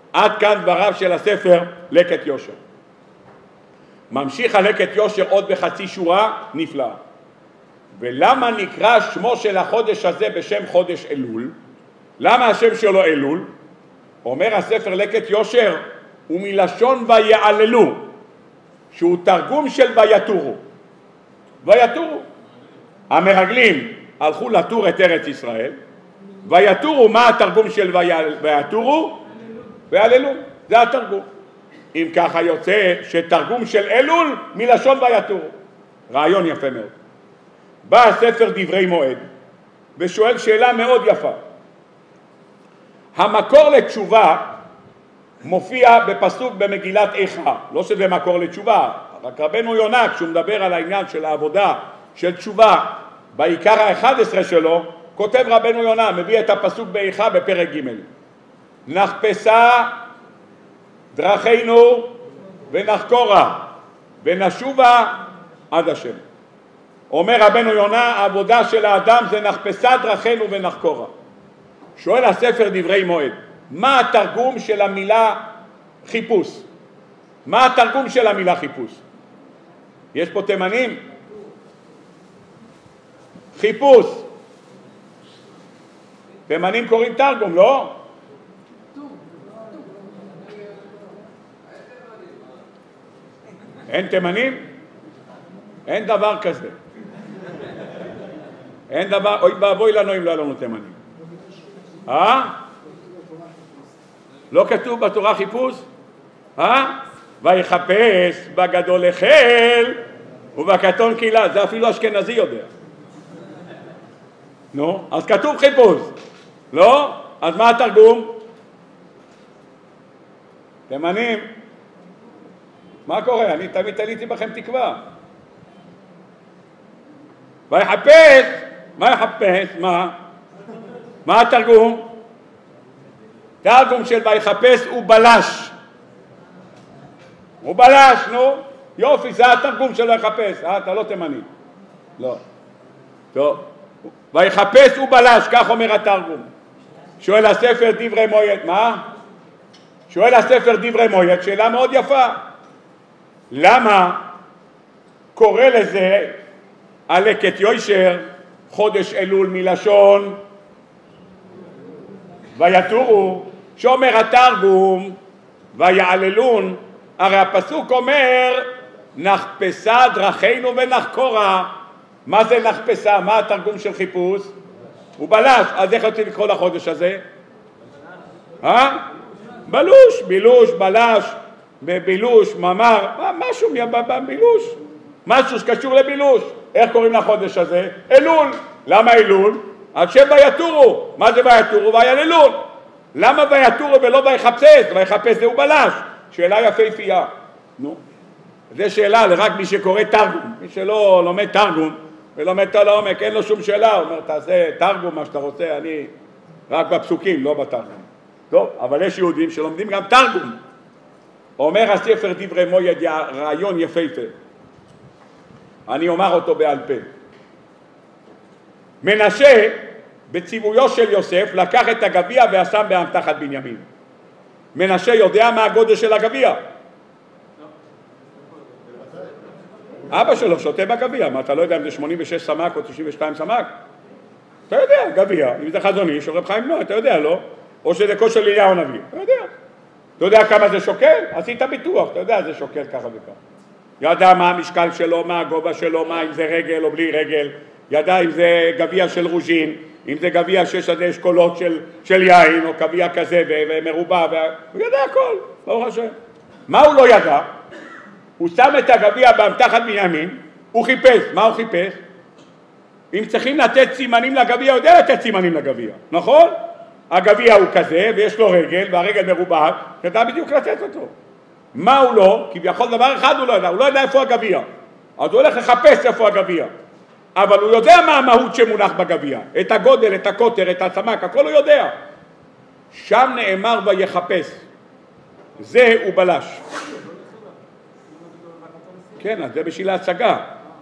עד כאן דבריו של הספר לקט יושר. ממשיך הלקט יושר עוד בחצי שורה נפלאה. ולמה נקרא שמו של החודש הזה בשם חודש אלול? למה השם שלו אלול? אומר הספר לקט יושר, הוא מלשון ויעללו, שהוא תרגום של ויתורו. ויתורו. המרגלים הלכו לתור את ארץ ישראל, ויתורו, מה התרגום של ויתורו? ויעללו, זה התרגום. אם ככה יוצא שתרגום של אלול מלשון ויתורו. רעיון יפה מאוד. בא הספר דברי מועד ושואל שאלה מאוד יפה. המקור לתשובה מופיע בפסוק במגילת איכה, לא שזה מקור לתשובה, רק רבנו יונה כשהוא מדבר על העניין של העבודה של תשובה בעיקר ה-אחד עשר שלו, כותב רבנו יונה, מביא את הפסוק באיכה בפרק ג' נחפשה דרכינו ונחקורה ונשובה עד השם. אומר רבנו יונה, העבודה של האדם זה נחפשה דרכינו ונחקורה. שואל הספר דברי מועד, מה התרגום של המילה חיפוש? מה התרגום של המילה חיפוש? יש פה תימנים? חיפוש. תימנים קוראים תרגום, לא? אין תימנים? אין דבר כזה. אין דבר, אוי ואבוי לנו אם לא היה לנו תימנים. אה? לא כתוב בתורה חיפוש? אה? ויחפש בגדול החל ובקטון קהילה, זה אפילו אשכנזי יודע. נו, אז כתוב חיפוש. לא? אז מה התרגום? תימנים. מה קורה? אני תמיד תליתי בכם תקווה. ויחפש, מה יחפש? מה? מה התרגום? תרגום של ויחפש הוא בלש. הוא בלש, נו. יופי, זה התרגום של ויחפש. אה, אתה לא תימני. לא. טוב. ויחפש הוא בלש, כך אומר התרגום. שואל הספר דברי מועד, מה? שואל הספר דברי מועד, שאלה מאוד יפה. למה קורא לזה הלקט יושר חודש אלול מלשון ויתורו, שאומר התרגום ויעללון, הרי הפסוק אומר נחפשה דרכינו ונחקורה. מה זה נחפשה? מה התרגום של חיפוש? הוא בלש. אז איך רוצים לקרוא לחודש הזה? אה? בלוש, בילוש, בלש, בבילוש, ממר, משהו בבילוש, משהו שקשור לבילוש. איך קוראים לחודש הזה? אלול. למה אלול? על שם ויתורו. מה זה ויתורו? ויעללון. למה ויתורו ולא ויחפש? ויחפש זה הוא בלש. שאלה יפהפייה. נו, זו שאלה לרק מי שקורא תרגום. מי שלא לומד תרגום ולומד את העומק, אין לו שום שאלה. הוא אומר, תעשה תרגום מה שאתה רוצה, אני רק בפסוקים, לא בתרגום. טוב, אבל יש יהודים שלומדים גם תרגום. אומר הספר דברי מועד, רעיון יפהפה. אני אומר אותו בעל פה. מנשה, בציוויו של יוסף, לקח את הגביע והשם באמתחת בנימין. מנשה יודע מה הגודל של הגביע? אבא שלו שותה בגביע. מה, אתה לא יודע אם זה שמונים ושש סמ"ק או תשעים ושתיים סמ"ק? אתה יודע, גביע. אם זה חזון איש, רב חיים נוח, אתה יודע, לא? או שזה כושר אליהו הנביא. אתה יודע. אתה יודע כמה זה שוקל? עשית ביטוח, אתה יודע, זה שוקל ככה וככה. ידע מה המשקל שלו, מה הגובה שלו, מה אם זה רגל או בלי רגל. ידע אם זה גביע של רוז'ין, אם זה גביע שיש עדי אשכולות של, של יין, או גביע כזה ומרובע, הוא ידע הכל, ברוך השם. מה הוא לא ידע? הוא שם את הגביע באמתחת בנימין, הוא חיפש. מה הוא חיפש? אם צריכים לתת סימנים לגביע, הוא יודע לתת סימנים לגביע, נכון? הגביע הוא כזה, ויש לו רגל, והרגל מרובעת, ידע בדיוק לתת אותו. מה הוא לא? כביכול דבר אחד הוא לא ידע, הוא לא ידע איפה הגביע. אז הוא הולך לחפש איפה הגביע. אבל הוא יודע מה המהות שמונח בגביע. את הגודל, את הקוטר, את הסמ"ק, הכל הוא יודע. שם נאמר ויחפש. זה הוא בלש. כן, אז זה בשביל ההצגה.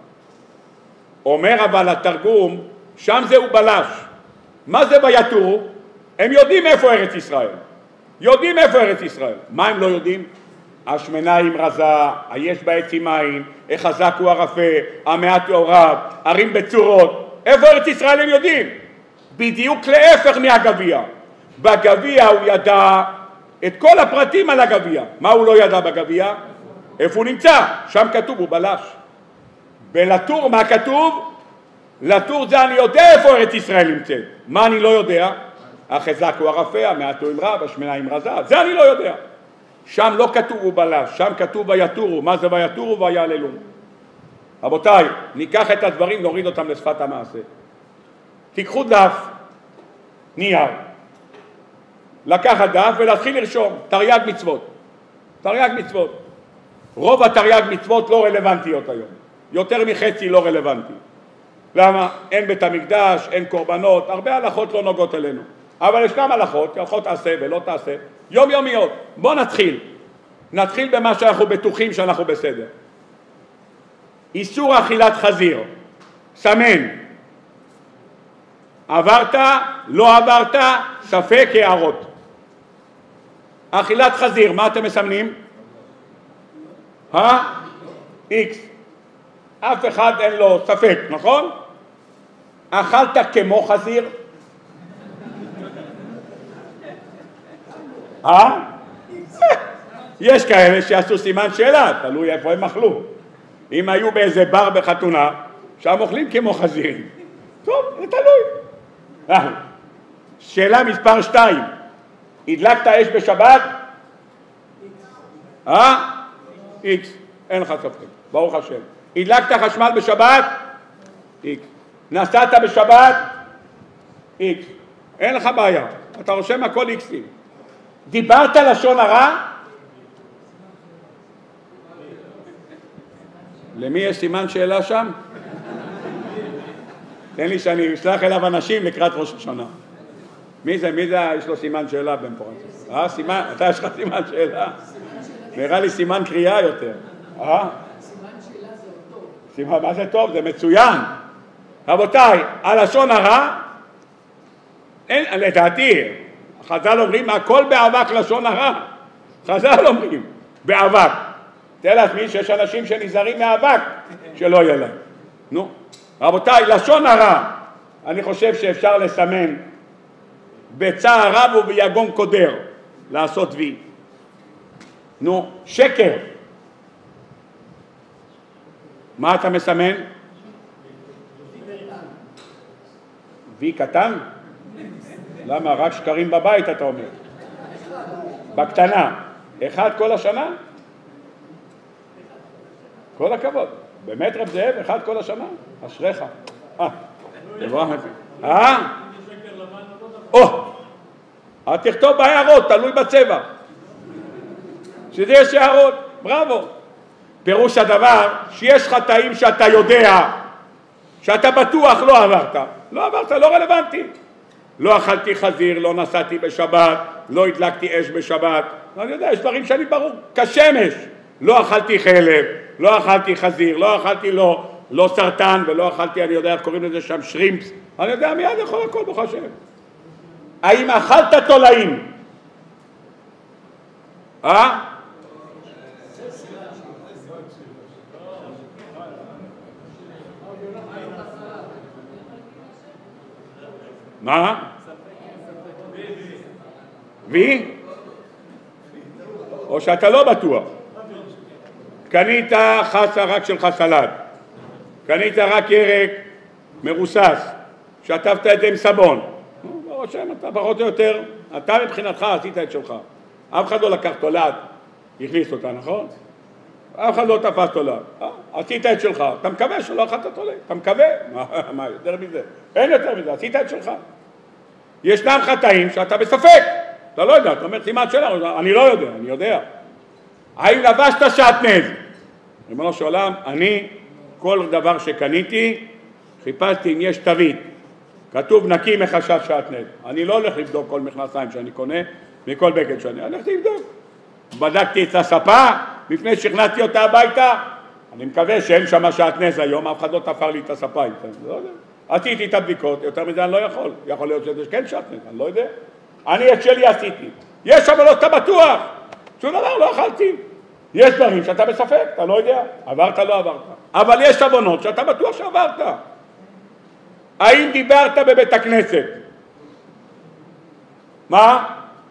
אומר אבל התרגום, שם זה הוא בלש. מה זה ויתורו? הם יודעים איפה ארץ ישראל. יודעים איפה ארץ ישראל. מה הם לא יודעים? השמנה היא רזה, היש בה עצים מים, החזק הוא הרפה, המעט מעורב, ערים בצורות. איפה ארץ ישראל הם יודעים? בדיוק להפך מהגביע. בגביע הוא ידע את כל הפרטים על הגביע. מה הוא לא ידע בגביע? איפה הוא נמצא? שם כתוב, הוא בלש. בלטור, מה כתוב? לטור זה אני יודע איפה ארץ ישראל נמצאת. מה אני לא יודע? החזק הוא הרפה, המעט הוא עם רב, השמנה עם רזה. זה אני לא יודע. שם לא כתוב הוא בלש, שם כתוב ויתורו. מה זה ויתורו ויעללו? רבותיי, ניקח את הדברים, נוריד אותם לשפת המעשה. תיקחו דף, נייר, לקחת דף ולהתחיל לרשום תרי"ג מצוות. תרי"ג מצוות. רוב התרי"ג מצוות לא רלוונטיות היום. יותר מחצי לא רלוונטי. למה? אין בית המקדש, אין קורבנות, הרבה הלכות לא נוגעות אלינו. אבל ישנם הלכות, הלכות תעשה ולא תעשה, יום יומיות. בוא נתחיל. נתחיל במה שאנחנו בטוחים שאנחנו בסדר. איסור אכילת חזיר. סמן. עברת, לא עברת, ספק הערות. אכילת חזיר, מה אתם מסמנים? אה? איקס. אף אחד אין לו ספק, נכון? אכלת כמו חזיר? אה? יש כאלה שעשו סימן שאלה, תלוי איפה הם אכלו. אם היו באיזה בר בחתונה, שם אוכלים כמו חזירים. טוב, זה תלוי. שאלה מספר שתיים, הדלקת אש בשבת? אה? איקס, אין לך ספק, ברוך השם. הדלקת חשמל בשבת? איקס. נסעת בשבת? איקס. אין לך בעיה, אתה רושם הכל איקסים. דיברת לשון הרע? למי יש סימן שאלה שם? תן לי שאני אשלח אליו אנשים לקראת ראש השנה. מי זה? מי זה? יש לו סימן שאלה בן פורנציה. אה, סימן? אתה יש לך סימן שאלה? נראה לי סימן קריאה יותר. אה? סימן שאלה זה טוב. סימן, מה זה טוב? זה מצוין. רבותיי, הלשון הרע, אין, לדעתי, חז"ל אומרים, הכל באבק לשון הרע. חז"ל אומרים, באבק. תראה לעצמי שיש אנשים שנזהרים מאבק, שלא יהיה להם. נו, רבותיי, לשון הרע, אני חושב שאפשר לסמן בצער רב וביגון קודר, לעשות וי. נו, שקר. מה אתה מסמן? וי קטן? למה? רק שקרים בבית אתה אומר. בקטנה. אחד כל השנה? כל הכבוד. באמת רב זאב, אחד כל השנה? אשריך. אה, תברך מפי. אה? או! תכתוב בהערות, תלוי בצבע. שזה יש הערות, בראבו. פירוש הדבר שיש חטאים שאתה יודע, שאתה בטוח לא עברת. לא עברת, לא רלוונטי. לא אכלתי חזיר, לא נסעתי בשבת, לא הדלקתי אש בשבת. אני יודע, יש דברים שאני ברור, כשמש. לא אכלתי חלב, לא אכלתי חזיר, לא אכלתי לא, לא סרטן, ולא אכלתי, אני יודע, קוראים לזה שם שרימפס. אני יודע, מיד יכול הכל ברוך השם. האם אכלת תולעים? אה? מה? וי? או שאתה לא בטוח? קנית חסה רק שלך סלט, קנית רק ירק מרוסס, שטפת את זה עם סבון. ברוך השם, אתה פחות או יותר, אתה מבחינתך עשית את שלך. אף אחד לא לקח תולעת, הכניס אותה, נכון? אף אחד לא תפס תולעת. עשית את שלך, אתה מקווה שלא אכלת תולעת, אתה מקווה? מה, מה, יותר מזה? אין יותר מזה, עשית את שלך. ישנם חטאים שאתה בספק, אתה לא יודע, אתה אומר סימן שאלה, אני לא יודע, אני יודע. האם לבשת שעטנז? ריבונו של עולם, אני, כל דבר שקניתי, חיפשתי אם יש תווית. כתוב נקי מחשש שעטנז. אני לא הולך לבדוק כל מכנסיים שאני קונה, מכל בגד שאני, אני הולך לבדוק. בדקתי את הספה, לפני שכנעתי אותה הביתה, אני מקווה שאין שם שעטנז היום, אף אחד לא תפר לי את הספה. לא יודע. עשיתי את הבדיקות, יותר מזה אני לא יכול. יכול להיות שזה כן שעטנז, אני לא יודע. אני את שלי עשיתי. יש עוונות שאתה בטוח, שום דבר לא אכלתי. יש דברים שאתה בספק, אתה לא יודע, עברת לא עברת. אבל יש עוונות שאתה בטוח שעברת. האם דיברת בבית הכנסת? מה?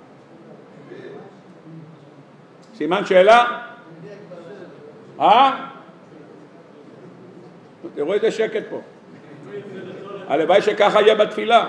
סימן שאלה? אה? תראו איזה שקט פה. הלוואי שככה יהיה בתפילה.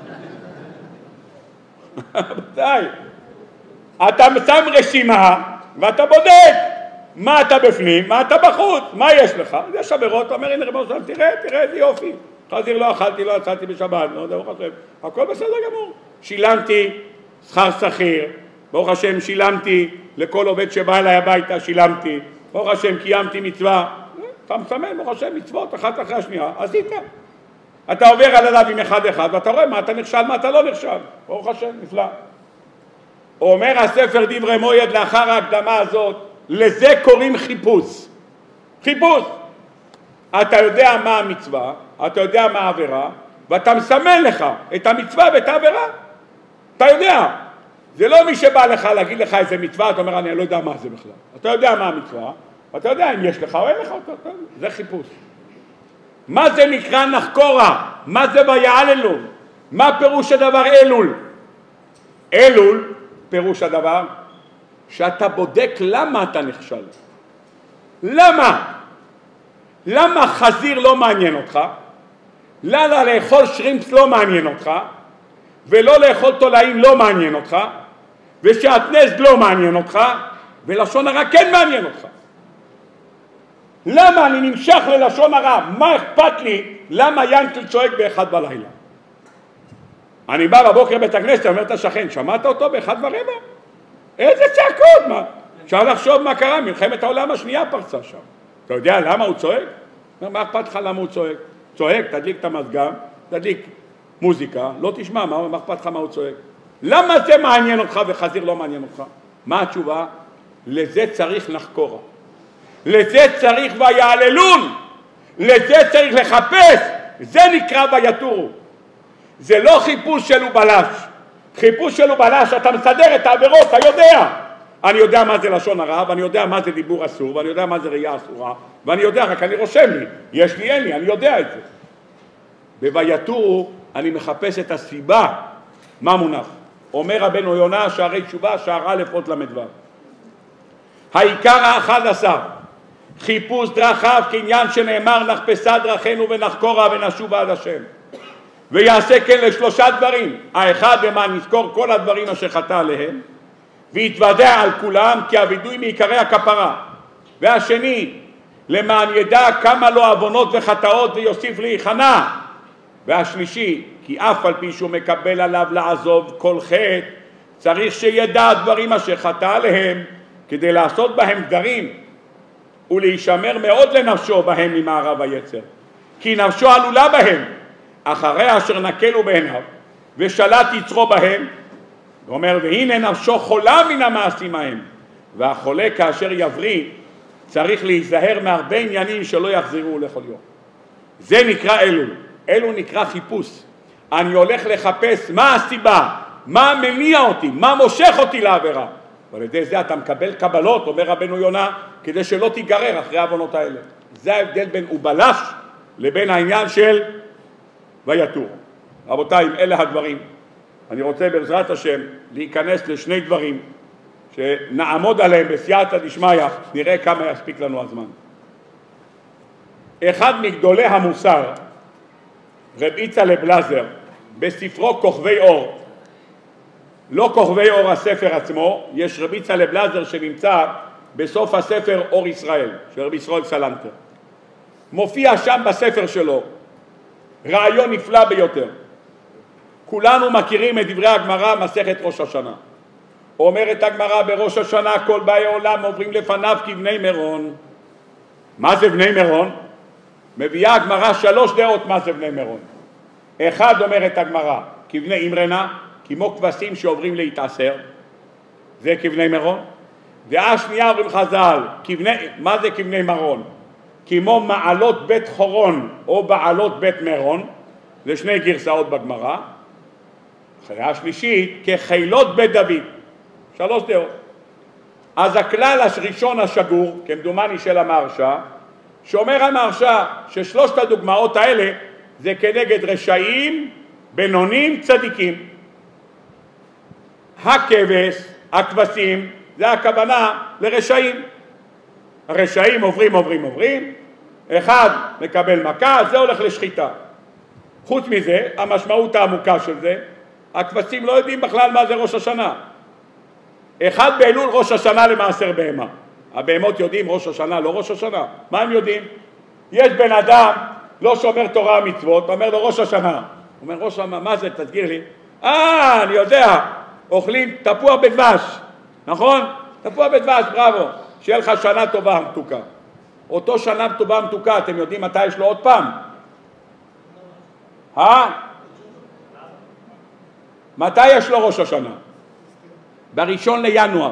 בוודאי. אתה שם רשימה ואתה בודק מה אתה בפנים, מה אתה בחוץ, מה יש לך. יש עבירות, אתה אומר, הנה רבו שם, תראה, תראה איזה יופי. חזיר לא אכלתי, לא יצאתי בשבת, לא יודע, ברוך השם. הכל בסדר גמור. שילמתי שכר שכיר, ברוך השם שילמתי לכל עובד שבא אליי הביתה, שילמתי. ברוך השם קיימתי מצווה. אתה מסמן, ברוך השם, מצוות אחת אחרי השנייה, עשית. אתה עובר על עליו עם אחד אחד, ואתה רואה מה אתה נכשל, מה אתה לא נכשל. ברוך השם, נפלא. אומר הספר דברי מויד לאחר ההקדמה הזאת, לזה קוראים חיפוש. חיפוש. אתה יודע מה המצווה, אתה יודע מה העבירה, ואתה מסמן לך את המצווה ואת העבירה. אתה יודע. זה לא מי שבא לך להגיד לך איזה מצווה, אתה אומר, אני לא יודע מה זה בכלל. אתה יודע מה המצווה, ואתה יודע אם יש לך או אין לך אותה. זה חיפוש. מה זה נקרא נחקורה? מה זה ויעללו? מה פירוש הדבר אלול? אלול, פירוש הדבר, שאתה בודק למה אתה נכשל. למה? למה חזיר לא מעניין אותך? למה לאכול שרימפס לא מעניין אותך? ולא לאכול תולעים לא מעניין אותך? ושעטנז לא מעניין אותך? ולשון הרע כן מעניין אותך? למה אני נמשך ללשון הרע? מה אכפת לי? למה ינקל צועק באחד בלילה? אני בא בבוקר בית הכנסת, אומר את השכן, שמעת אותו באחד ורבע? איזה צעקות, מה? אפשר לחשוב מה קרה, מלחמת העולם השנייה פרצה שם. אתה יודע למה הוא צועק? מה אכפת לך למה הוא צועק? צועק, תדליק את המזגן, תדליק מוזיקה, לא תשמע, מה, מה אכפת לך מה הוא צועק? למה זה מעניין אותך וחזיר לא מעניין אותך? מה התשובה? לזה צריך לחקור. לזה צריך ויעללון, לזה צריך לחפש, זה נקרא ויתורו. זה לא חיפוש של ובלש. חיפוש של ובלש, אתה מסדר את העבירות, אתה יודע. אני יודע מה זה לשון הרע, ואני יודע מה זה דיבור אסור, ואני יודע מה זה ראייה אסורה, ואני יודע, רק אני רושם לי, יש לי, אין לי, אני יודע את זה. בויתורו אני מחפש את הסיבה, מה מונח. אומר רבנו יונה, שערי תשובה, שער א' אות למדבר. העיקר האחד עשר, חיפוש דרכיו כעניין שנאמר נחפשה דרכינו ונחקורה ונשובה עד השם. ויעשה כן לשלושה דברים, האחד למען נזכור כל הדברים אשר חטא עליהם, ויתוודע על כולם כי הווידוי מעיקרי הכפרה, והשני למען ידע כמה לא עוונות וחטאות ויוסיף להיכנע, והשלישי כי אף על פי שהוא מקבל עליו לעזוב כל חטא, צריך שידע הדברים אשר חטא עליהם כדי לעשות בהם דברים ולהישמר מאוד לנפשו בהם ממערב היצר, כי נפשו עלולה בהם אחרי אשר נקלו בעיניו ושלט יצרו בהם. ואומר והנה נפשו חולה מן המעשים ההם, והחולה כאשר יבריא צריך להיזהר מהרבה עניינים שלא יחזרו לכל יום. זה נקרא אלול. אלול נקרא חיפוש. אני הולך לחפש מה הסיבה, מה מניע אותי, מה מושך אותי לעבירה, ועל ידי זה אתה מקבל קבלות, אומר רבנו יונה, כדי שלא תיגרר אחרי העוונות האלה. זה ההבדל בין ובלש לבין העניין של ויתור. רבותיי, אלה הדברים. אני רוצה בעזרת השם להיכנס לשני דברים שנעמוד עליהם בסייעתא דשמיא, נראה כמה יספיק לנו הזמן. אחד מגדולי המוסר, רב יצחק בלזר, בספרו כוכבי אור, לא כוכבי אור הספר עצמו, יש רב יצחק בלזר שנמצא בסוף הספר אור ישראל, של רב ישראל סלנטר. מופיע שם בספר שלו רעיון נפלא ביותר. כולנו מכירים את דברי הגמרא מסכת ראש השנה. אומרת הגמרא בראש השנה כל באי עולם עוברים לפניו כבני מירון. מה זה בני מירון? מביאה הגמרא שלוש דעות מה זה בני מירון. אחד אומרת הגמרא כבני אמרנה, כמו כבשים שעוברים להתעשר, זה כבני מירון. דעה שנייה אומרים חז"ל, כבני, מה זה כבני מירון? כמו מעלות בית חורון או בעלות בית מירון, זה שני גרסאות בגמרא. אחרי השלישית, כחילות בית דוד. שלוש דעות. אז הכלל הראשון השגור, כמדומני של המהרש"א, שאומר המהרש"א ששלושת הדוגמאות האלה זה כנגד רשעים, בינונים, צדיקים. הכבש, הכבשים, זה הכוונה לרשעים. הרשעים עוברים, עוברים, עוברים, אחד מקבל מכה, זה הולך לשחיטה. חוץ מזה, המשמעות העמוקה של זה, הכבשים לא יודעים בכלל מה זה ראש השנה. אחד באלול ראש השנה למעשר בהמה. הבהמות יודעים ראש השנה, לא ראש השנה. מה הם יודעים? יש בן אדם לא שומר תורה ומצוות, אומר לו ראש השנה. הוא אומר ראש השנה, מה זה? תסגיר לי. אה, אני יודע, אוכלים תפוח בדבש, נכון? תפוח בדבש, בראבו. שיהיה לך שנה טובה מתוקה. אותו שנה טובה מתוקה, אתם יודעים מתי יש לו עוד פעם? אה? מתי יש לו ראש השנה? בראשון לינואר.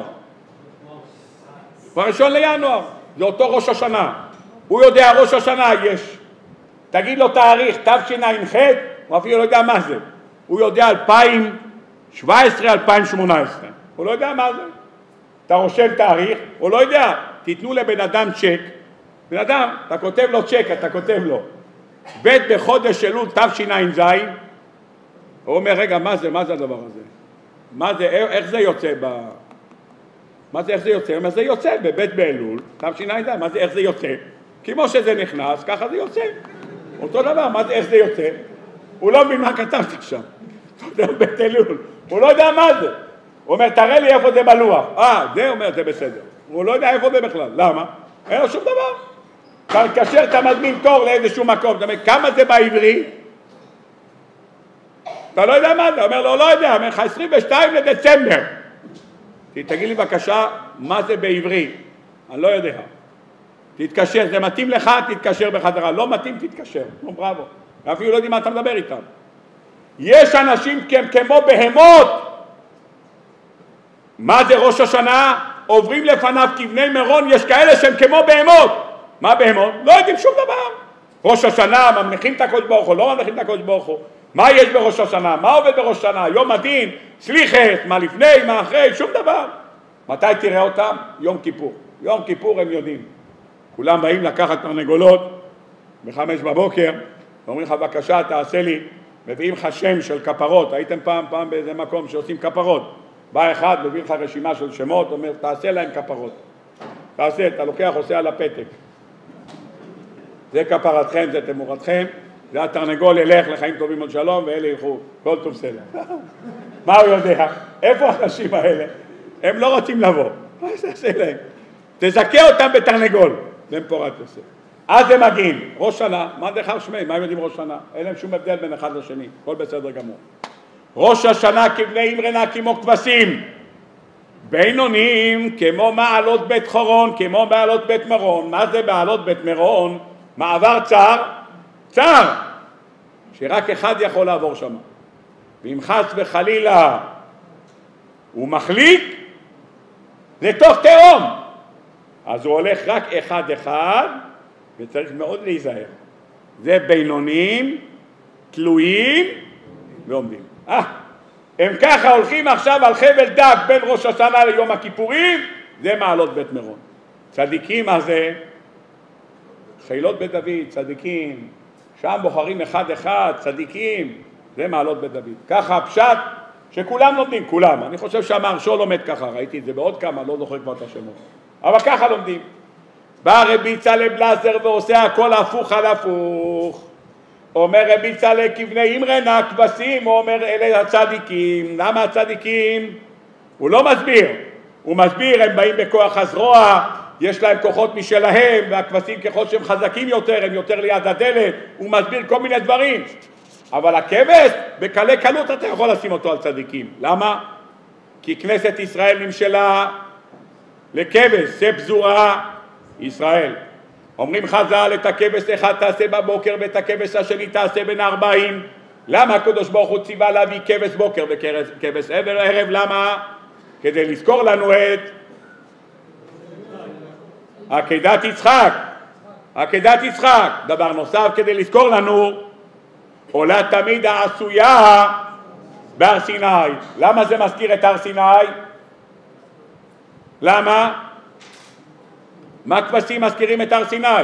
בראשון לינואר. זה אותו ראש השנה. הוא יודע ראש השנה יש. תגיד לו תאריך, תשע"ח, הוא אפילו לא יודע מה זה. הוא יודע אלפיים שבע עשרה אלפיים שמונה עשרה. הוא לא יודע מה זה. אתה רושם תאריך, הוא לא יודע. תיתנו לבן אדם צ'ק. בן אדם, אתה כותב לו צ'ק, אתה כותב לו. בית בחודש אלול תשע"ז. הוא אומר, רגע, מה זה? מה זה הדבר הזה? מה זה? איך זה יוצא ב... מה זה, איך זה יוצא? מה זה יוצא בבית באלול, תשע"ז, מה זה, איך זה יוצא? כמו שזה נכנס, ככה זה יוצא. אותו דבר, מה זה, איך זה יוצא? הוא לא מבין מה כתבת שם. אתה יודע, בית אלול. הוא לא יודע מה זה. הוא אומר, תראה לי איפה זה בלוח. אה, זה אומר, זה בסדר. הוא לא יודע איפה זה בכלל. למה? אין לו שום דבר. כאשר אתה מזמין תור לאיזשהו מקום, אתה אומר, כמה זה בעברי? אתה לא יודע מה זה. הוא אומר לו, לא יודע, אומר לך עשרים ושניים לדצמבר. תגיד לי בבקשה, מה זה בעברי? אני לא יודע. תתקשר, זה מתאים לך, תתקשר בחזרה. לא מתאים, תתקשר. נו, בראבו. אפילו לא יודעים מה אתה מדבר איתם. יש אנשים כמו בהמות. מה זה ראש השנה? עוברים לפניו כבני מירון, יש כאלה שהם כמו בהמות. מה בהמות? לא יודעים שום דבר. ראש השנה, ממליכים את הקודש ברוך הוא, לא ממליכים את הקודש ברוך הוא. מה יש בראש השנה? מה עובד בראש השנה? יום הדין, סליחת, מה לפני, מה אחרי, שום דבר. מתי תראה אותם? יום כיפור. יום כיפור הם יודעים. כולם באים לקחת תרנגולות בחמש בבוקר, ואומרים לך, בבקשה, תעשה לי, מביאים לך שם של כפרות. הייתם פעם, פעם באיזה מקום שעושים כפרות. בא אחד, מביא לך רשימה של שמות, אומר, תעשה להם כפרות. תעשה, אתה לוקח, עושה על הפתק. זה כפרתכם, זה תמורתכם. זה התרנגול ילך לחיים טובים עוד שלום, ואלה ילכו, כל טוב סלע. מה הוא יודע? איפה האנשים האלה? הם לא רוצים לבוא. מה זה עושה להם? תזכה אותם בתרנגול. זה מפורת יוסף. אז הם מגיעים. ראש שנה, מה זה חר שמי? מה הם יודעים ראש שנה? אין להם שום הבדל בין אחד לשני. הכל בסדר גמור. ראש השנה כבני אמרנה כמו כבשים. בינונים כמו מעלות בית חורון, כמו מעלות בית מרון. מה זה מעלות בית מרון? מעבר צר. צר, שרק אחד יכול לעבור שם. ואם חס וחלילה הוא מחליק, זה תוך תהום. אז הוא הולך רק אחד אחד, וצריך מאוד להיזהר. זה בינונים, תלויים ועומדים. אה, הם ככה הולכים עכשיו על חבל דק בין ראש השנה ליום הכיפורים, זה מעלות בית מרון. צדיקים הזה, חילות בית דוד, צדיקים, שם בוחרים אחד אחד, צדיקים, זה מעלות בית דוד. ככה הפשט שכולם לומדים, כולם. אני חושב שהמהרש"א לומד ככה, ראיתי את זה בעוד כמה, לא זוכר כבר את השמות. אבל ככה לומדים. בא רבי צלב בלזר ועושה הכל הפוך על הפוך. אומר רבי צלב כבני אמרנה כבשים, הוא אומר אלה הצדיקים. למה הצדיקים? הוא לא מסביר. הוא מסביר, הם באים בכוח הזרוע, יש להם כוחות משלהם, והכבשים ככל שהם חזקים יותר, הם יותר ליד הדלת, הוא מסביר כל מיני דברים. אבל הכבש, בקלי קלות אתה יכול לשים אותו על צדיקים. למה? כי כנסת ישראל נמשלה לכבש, זה פזורה ישראל. אומרים חז"ל, את הכבש אחד תעשה בבוקר, ואת הכבש השני תעשה בין הארבעים. למה הקדוש ברוך הוא ציווה להביא כבש בוקר וכבש ערב? למה? כדי לזכור לנו את עקדת יצחק, עקדת יצחק. דבר נוסף, כדי לזכור לנו, עולה תמיד העשויה בהר סיני. למה זה מזכיר את הר סיני? למה? מה כבשים מזכירים את הר סיני?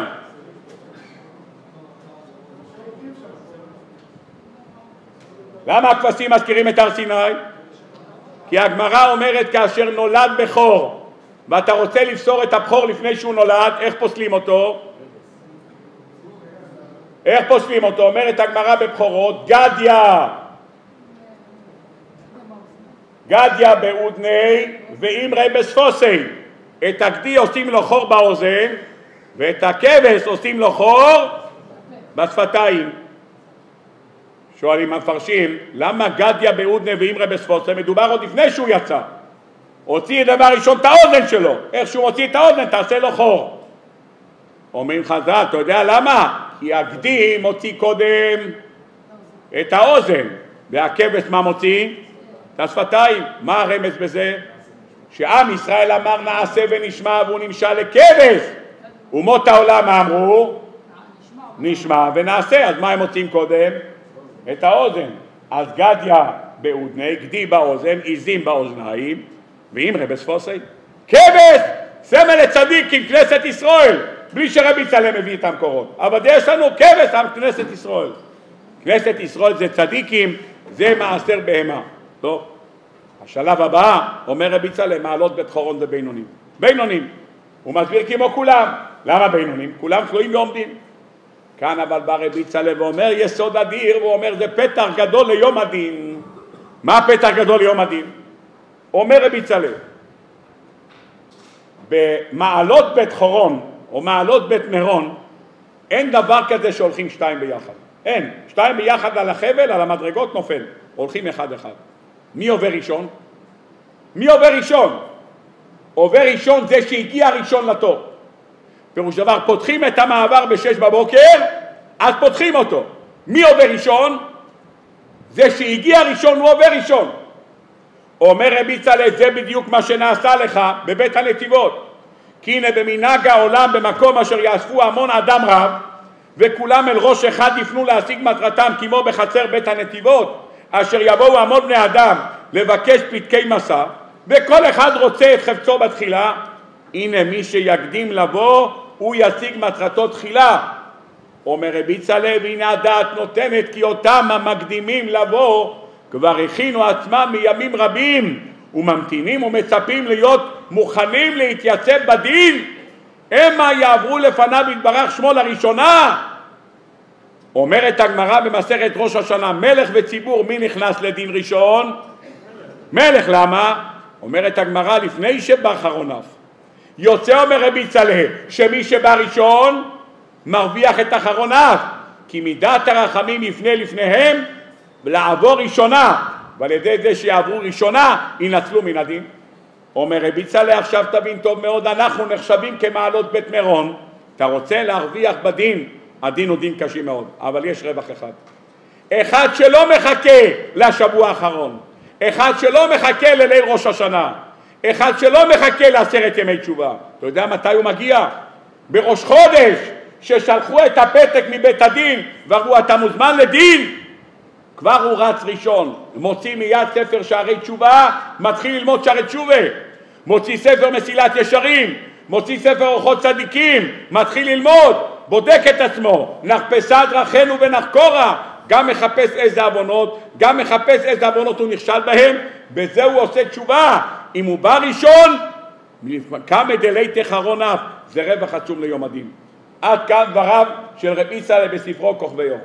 למה הכבשים מזכירים את הר סיני? כי הגמרא אומרת כאשר נולד בכור ואתה רוצה לפסור את הבכור לפני שהוא נולד, איך פוסלים אותו? איך פוסלים אותו? אומרת הגמרא בבכורות, גדיה גדיה באודני ואמרי בספוסי. את הגדי עושים לו חור באוזן ואת הכבש עושים לו חור בשפתיים. שואלים המפרשים, למה גדיה באודני ואמרי בספוסי? מדובר עוד לפני שהוא יצא, הוציא דבר ראשון את האוזן שלו, איך שהוא הוציא את האוזן תעשה לו חור. אומרים חז"ל, אתה יודע למה? כי הגדי מוציא קודם את האוזן והכבש מה מוציא? את השפתיים. מה הרמז בזה? שעם ישראל אמר נעשה ונשמע והוא נמשל לכבש. אומות העולם אמרו נשמע ונעשה, אז מה הם מוצאים קודם? את האוזן. אז גדיה באודני, גדי באוזן, עיזים באוזניים ואמרי בספוסי. כבש, סמל לצדיק עם כנסת ישראל, בלי שרבי צלם מביא את המקורות, אבל יש לנו כבש עם כנסת ישראל. כנסת ישראל זה צדיקים, זה מעשר בהמה. לא. השלב הבא, אומר רבי צלם, מעלות בית חורון זה בינונים. בינונים. הוא מסביר כמו כולם. למה בינונים? כולם תלויים ועומדים. כאן אבל בא רבי צלם ואומר יסוד אדיר, והוא אומר זה פתח גדול ליום הדין. מה פתח גדול ליום הדין? אומר רבי צלם, במעלות בית חורון או מעלות בית מירון אין דבר כזה שהולכים שתיים ביחד. אין. שתיים ביחד על החבל, על המדרגות נופל. הולכים אחד אחד. מי עובר ראשון? מי עובר ראשון? עובר ראשון זה שהגיע ראשון לתור. פירוש דבר, פותחים את המעבר בשש בבוקר, אז פותחים אותו. מי עובר ראשון? זה שהגיע ראשון, הוא עובר ראשון. אומר רבי צלם, זה בדיוק מה שנעשה לך בבית הנתיבות. כי הנה במנהג העולם במקום אשר יאספו המון אדם רב, וכולם אל ראש אחד יפנו להשיג מטרתם כמו בחצר בית הנתיבות, אשר יבואו המון בני אדם לבקש פתקי מסע, וכל אחד רוצה את חפצו בתחילה. הנה מי שיקדים לבוא הוא ישיג מטרתו תחילה. אומר רבי צלם, והנה הדעת נותנת כי אותם המקדימים לבוא כבר הכינו עצמם מימים רבים וממתינים ומצפים להיות מוכנים להתייצב בדין, המה יעברו לפניו יתברך שמו לראשונה. אומרת הגמרא במסכת ראש השנה, מלך וציבור מי נכנס לדין ראשון? מלך. למה? אומרת הגמרא לפני שבא אחרונה. יוצא אומר רבי צלם שמי שבא ראשון מרוויח את אחרונה, כי מידת הרחמים יפנה לפניהם לעבור ראשונה, ועל ידי זה שיעברו ראשונה ינצלו מן הדין. אומר רבי צלם, עכשיו תבין טוב מאוד, אנחנו נחשבים כמעלות בית מירון. אתה רוצה להרוויח בדין, הדין הוא דין קשי מאוד, אבל יש רווח אחד. אחד שלא מחכה לשבוע האחרון, אחד שלא מחכה לליל ראש השנה, אחד שלא מחכה לעשרת ימי תשובה. אתה יודע מתי הוא מגיע? בראש חודש, ששלחו את הפתק מבית הדין ואמרו אתה מוזמן לדין, כבר הוא רץ ראשון, מוציא מיד ספר שערי תשובה, מתחיל ללמוד שערי תשובה, מוציא ספר מסילת ישרים, מוציא ספר אורחות צדיקים, מתחיל ללמוד, בודק את עצמו, נחפשה דרכינו ונחקורה, גם מחפש איזה עוונות, גם מחפש איזה עוונות הוא נכשל בהם, בזה הוא עושה תשובה. אם הוא בא ראשון, כמה דלי תחרון אף, זה רווח עצום ליום הדין. עד כאן דבריו של רבי צלם בספרו כוכבי אור.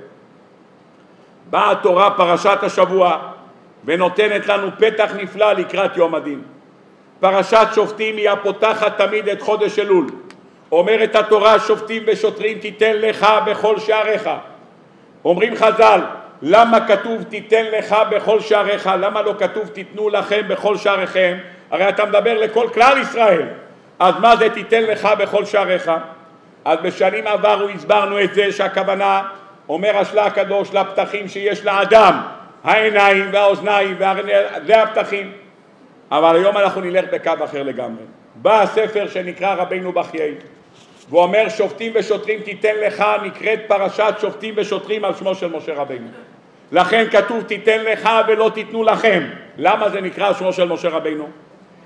באה התורה פרשת השבוע ונותנת לנו פתח נפלא לקראת יום הדין. פרשת שופטים היא הפותחת תמיד את חודש אלול. אומרת התורה שופטים ושוטרים תיתן לך בכל שעריך. אומרים חז"ל, למה כתוב תיתן לך בכל שעריך? למה לא כתוב תיתנו לכם בכל שעריכם? הרי אתה מדבר לכל כלל ישראל, אז מה זה תיתן לך בכל שעריך? אז בשנים עברו הסברנו את זה שהכוונה, אומר השלה הקדוש, לפתחים שיש לאדם, העיניים והאוזניים, זה הפתחים. אבל היום אנחנו נלך בקו אחר לגמרי. בא הספר שנקרא רבינו בחיי, והוא אומר שופטים ושוטרים תיתן לך, נקראת פרשת שופטים ושוטרים על שמו של משה רבינו. לכן כתוב תיתן לך ולא תיתנו לכם. למה זה נקרא שמו של משה רבינו?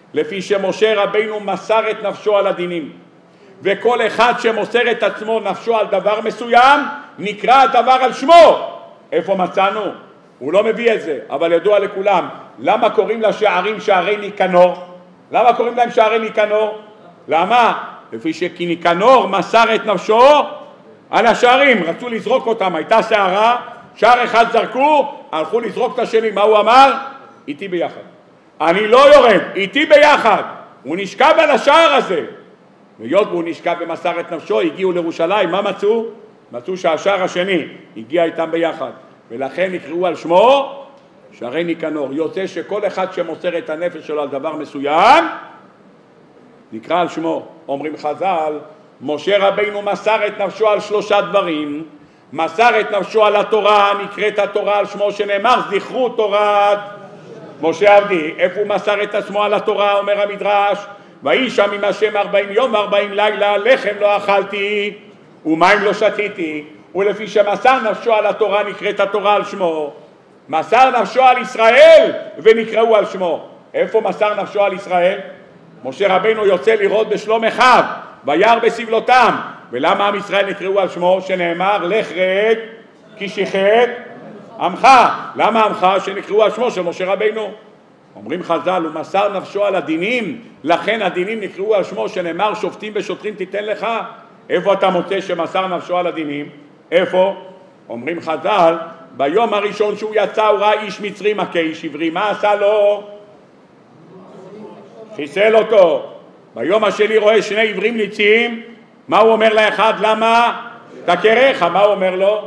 לפי שמשה רבינו מסר את נפשו על הדינים, וכל אחד שמוסר את עצמו נפשו על דבר מסוים נקרא הדבר על שמו. איפה מצאנו? הוא לא מביא את זה, אבל ידוע לכולם. למה קוראים לשערים שערי ניקנור? למה קוראים להם שערי ניקנור? למה? לפי שכי ניקנור מסר את נפשו על השערים, רצו לזרוק אותם, הייתה שערה, שער אחד זרקו, הלכו לזרוק את השני. מה הוא אמר? איתי ביחד. אני לא יורד, איתי ביחד. הוא נשכב על השער הזה. והיות והוא נשכב ומסר את נפשו, הגיעו לירושלים, מה מצאו? מצאו שהשער השני הגיע איתם ביחד, ולכן נקראו על שמו שערי ניקנור. יוצא שכל אחד שמוסר את הנפש שלו על דבר מסוים נקרא על שמו. אומרים חז"ל, משה רבינו מסר את נפשו על שלושה דברים. מסר את נפשו על התורה, נקראת התורה על שמו, שנאמר זכרו תורת משה עבדי. איפה הוא מסר את עצמו על התורה? אומר המדרש, ויהי שם עם השם ארבעים יום וארבעים לילה, לחם לא אכלתי ומים לא שתיתי. ולפי שמסר נפשו על התורה נקראת התורה על שמו. מסר נפשו על ישראל ונקראו על שמו. איפה מסר נפשו על ישראל? משה רבינו יוצא לראות בשלום אחיו, וירא בסבלותם. ולמה עם ישראל נקראו על שמו? שנאמר לך רד כי שיחת עמך. למה עמך? שנקראו על שמו של משה רבינו. אומרים חז"ל, הוא מסר נפשו על הדינים, לכן הדינים נקראו על שמו, שנאמר שופטים ושוטרים תיתן לך. איפה אתה מוצא שמסר נפשו על הדינים? איפה? אומרים חז"ל, ביום הראשון שהוא יצא הוא ראה איש מצרי מכה איש עברי. מה עשה לו? חיסל אותו. ביום השני רואה שני עברים ניצים. מה הוא אומר לאחד? למה תכרך? מה הוא אומר לו?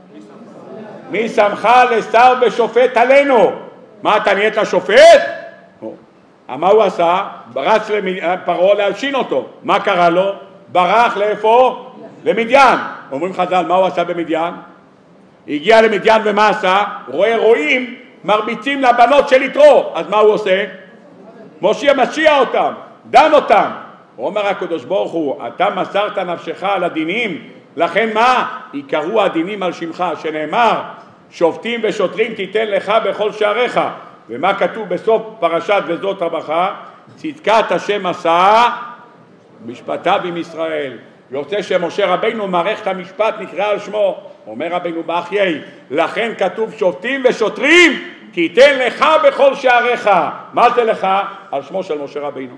מי שמך לשר ושופט עלינו? מה, אתה נהיית שופט? מה הוא עשה? רץ לפרעה להלשין אותו. מה קרה לו? ברח לאיפה? למדיין. אומרים חז"ל, מה הוא עשה במדיין? הגיע למדיין ומה עשה? רואה רועים מרביצים לבנות של יתרו. אז מה הוא עושה? מושיע משיע אותם, דן אותם. הוא אומר הקדוש ברוך הוא, אתה מסרת נפשך על הדינים, לכן מה? יקראו הדינים על שמך, שנאמר שופטים ושוטרים תיתן לך בכל שעריך. ומה כתוב בסוף פרשת וזאת הברכה? צדקת השם עשה משפטיו עם ישראל. יוצא שמשה רבינו מערכת המשפט נקרא על שמו. אומר רבינו באחיי, לכן כתוב שופטים ושוטרים תיתן לך בכל שעריך. מה זה לך? על שמו של משה רבינו.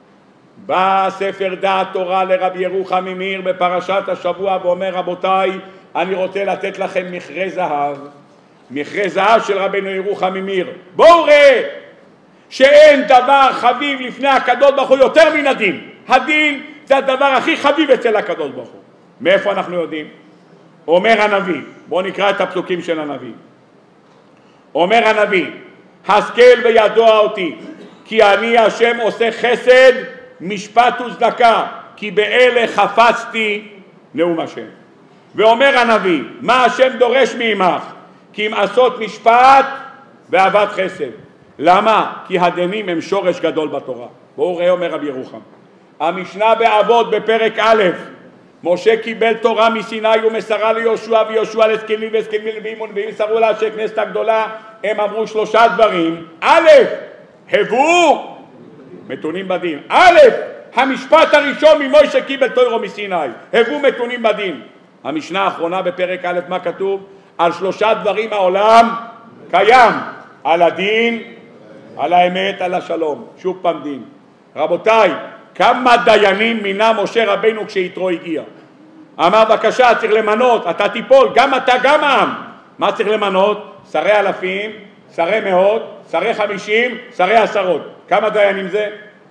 בא ספר דעת תורה לרבי ירוחם ממיר בפרשת השבוע ואומר, רבותיי, אני רוצה לתת לכם מכרה זהב, מכרה זהב של רבינו ירוחם ממיר. בואו ראה שאין דבר חביב לפני הקדוש ברוך הוא יותר מן הדין. הדין זה הדבר הכי חביב אצל הקדוש ברוך הוא. מאיפה אנחנו יודעים? אומר הנביא, בואו נקרא את הפסוקים של הנביא. אומר הנביא, השכל וידוע אותי, כי אני השם עושה חסד, משפט וצדקה, כי באלה חפצתי נאום השם. ואומר הנביא, מה השם דורש מעמך? כי אם עשות משפט ואהבת חסד. למה? כי הדינים הם שורש גדול בתורה. בואו ראה, אומר רבי ירוחם. המשנה באבות בפרק א', משה קיבל תורה מסיני ומסרה ליהושע, ויהושע לזקנים וזקנים ללוויים ונביאים מסרו לאנשי כנסת הגדולה. הם אמרו שלושה דברים. א', הבו מתונים בדין. א', המשפט הראשון ממשה קיבל תורה מסיני, הבו מתונים בדין. המשנה האחרונה בפרק א', מה כתוב? על שלושה דברים העולם קיים, על הדין, על האמת, על השלום. שוב פעם דין. רבותיי, כמה דיינים מינה משה רבינו כשיתרו הגיע? אמר בבקשה, צריך למנות, אתה תיפול, גם אתה גם העם. מה צריך למנות? שרי אלפים, שרי מאות, שרי חמישים, שרי עשרות. כמה דיינים זה?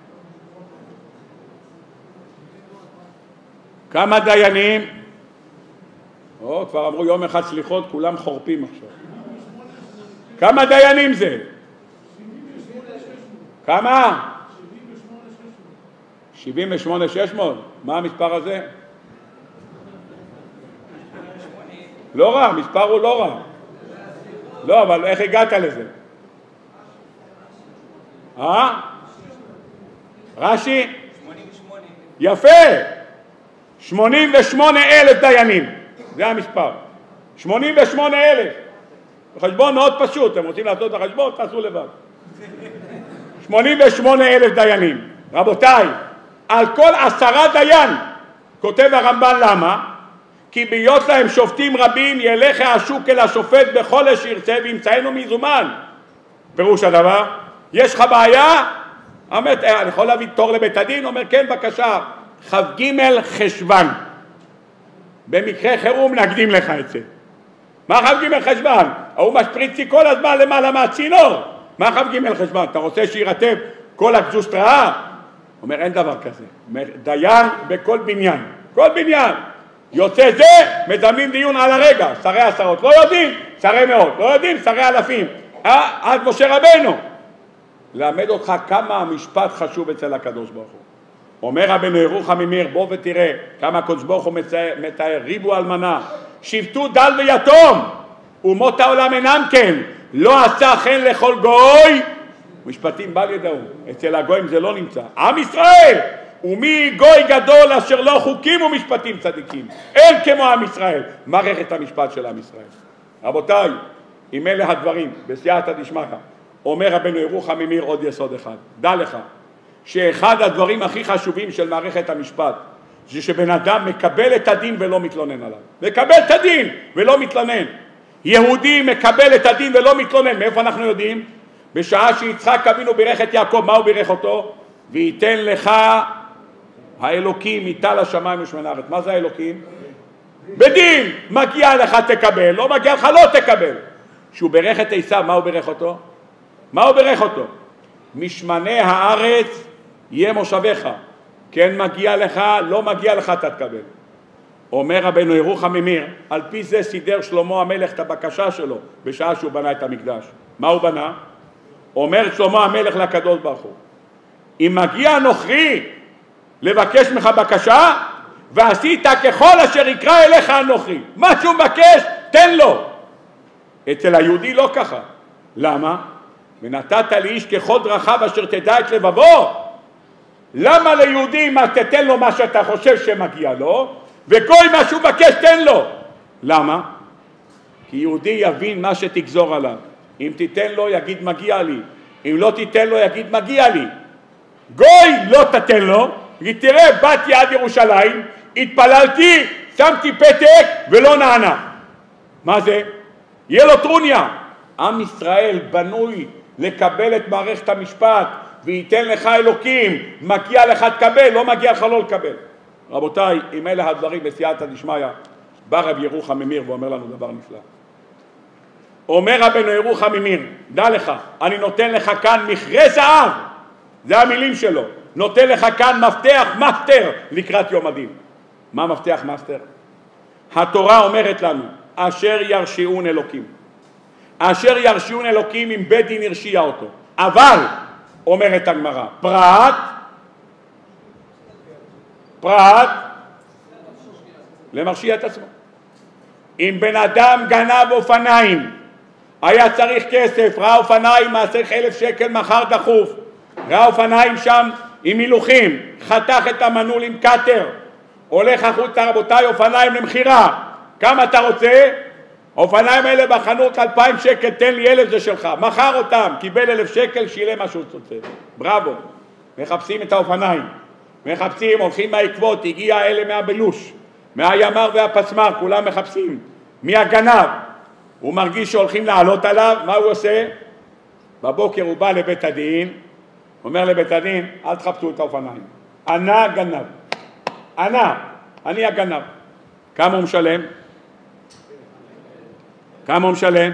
כמה דיינים? או, כבר אמרו יום אחד סליחות, כולם חורפים עכשיו. כמה דיינים זה? כמה? שבעים ושמונה שש מאות. מה המספר הזה? לא רע, המספר הוא לא רע. לא, אבל איך הגעת לזה? אה? רש"י? יפה! שמונים ושמונה אלף דיינים. זה המספר. שמונים ושמונה אלף. חשבון מאוד פשוט. אתם רוצים לעשות את החשבון? תעשו לבד. שמונים ושמונה אלף דיינים. רבותיי, על כל עשרה דיין, כותב הרמב"ן למה? כי בהיות להם שופטים רבים ילך השוק אל השופט בכל אשירצה וימצאנו מזומן. פירוש הדבר, יש לך בעיה? אומר, אני יכול להביא תור לבית הדין? אומר כן בבקשה, כ"ג חשוון, במקרה חירום נקדים לך את זה. מה כ"ג חשוון? הוא משפריצי כל הזמן למעלה מהצינור. מה כ"ג חשוון? אתה רוצה שירטב כל הגזוסטראה? אומר אין דבר כזה, דיין בכל בניין, כל בניין יוצא זה, מזמנים דיון על הרגע, שרי עשרות לא יודעים, שרי מאות לא יודעים, שרי אלפים, אה, עד משה רבנו. למד אותך כמה המשפט חשוב אצל הקדוש ברוך הוא. אומר רבנו ירוחם ממיר, בוא ותראה כמה הקדוש ברוך הוא מתאר, ריבו אלמנה, שבטו דל ויתום, אומות העולם אינם כן, לא עשה חן לכל גוי, משפטים בל ידעו, אצל הגויים זה לא נמצא. עם ישראל, ומי גוי גדול אשר לא חוקים ומשפטים צדיקים, אין כמו עם ישראל, מערכת המשפט של עם ישראל. רבותיי, אם אלה הדברים, בסייעתא דשמיא, אומר רבנו ירוחם ממיר עוד יסוד אחד, דע לך, שאחד הדברים הכי חשובים של מערכת המשפט, זה שבן אדם מקבל את הדין ולא מתלונן עליו. מקבל את הדין ולא מתלונן. יהודי מקבל את הדין ולא מתלונן. מאיפה אנחנו יודעים? בשעה שיצחק אבינו בירך את יעקב, מה הוא בירך אותו? וייתן לך האלוקים איתה לשמיים ושמיים הארץ. מה זה האלוקים? בדין. מגיע לך תקבל, לא מגיע לך לא תקבל. כשהוא בירך את עשיו, מה הוא בירך אותו? מה הוא בירך אותו? משמני הארץ יהיה מושבך. כן מגיע לך, לא מגיע לך אתה תקבל. אומר רבנו ירוחם ממיר, על פי זה סידר שלמה המלך את הבקשה שלו בשעה שהוא בנה את המקדש. מה הוא בנה? אומר שלמה המלך לקדוש ברוך הוא, אם מגיע הנוכרי לבקש ממך בקשה, ועשית ככל אשר יקרא אליך הנוכרי, מה שהוא מבקש תן לו. אצל היהודי לא ככה. למה? ונתת לאיש ככל דרכיו אשר תדע את לבבו. למה ליהודי מה תתן לו מה שאתה חושב שמגיע לו, וכל מה שהוא מבקש תן לו? למה? כי יהודי יבין מה שתגזור עליו. אם תיתן לו יגיד מגיע לי, אם לא תיתן לו יגיד מגיע לי. גוי לא תתן לו, תראה באתי עד ירושלים, התפללתי, שמתי פתק ולא נענה. מה זה? יהיה לו טרוניה. עם ישראל בנוי לקבל את מערכת המשפט, וייתן לך אלוקים, מגיע לך תקבל, לא מגיע לך לא לקבל. רבותיי, אם אלה הדברים בסייעתא דשמיא, בא רב ירוחם ממיר ואומר לנו דבר נפלא. אומר רבנו ירוחם ממיר, דע לך, אני נותן לך כאן מכרה זהב, זה המילים שלו, נותן לך כאן מפתח מאסטר לקראת יום הדין. מה מפתח מאסטר? התורה אומרת לנו, אשר ירשיעון אלוקים. אשר ירשיעון אלוקים אם בית דין הרשיע אותו. אבל, אומרת הגמרא, פרט, פרט, למרשיע את עצמו. אם בן אדם גנב אופניים, היה צריך כסף, ראה אופניים, מה צריך אלף שקל מחר דחוף, ראה אופניים שם עם מילוכים, חתך את המנעול עם קטר, הולך החוצה, רבותיי, אופניים למחירה, כמה אתה רוצה? האופניים האלה בחנות אלפיים שקל, תן לי אלף זה שלך, מחר אותם, קיבל אלף שקל, שילם מה שהוא רוצה. בראבו. מחפשים את האופניים, מחפשים, הולכים מהעקבות, הגיע אלה מהבלוש, מהימר והפצמר, כולם מחפשים. מי הגנב? הוא מרגיש שהולכים לעלות עליו, מה הוא עושה? בבוקר הוא בא לבית הדין, אומר לבית הדין, אל תחפשו את האופניים. אני גנב. אני, אני הגנב. כמה הוא משלם? כמה הוא משלם?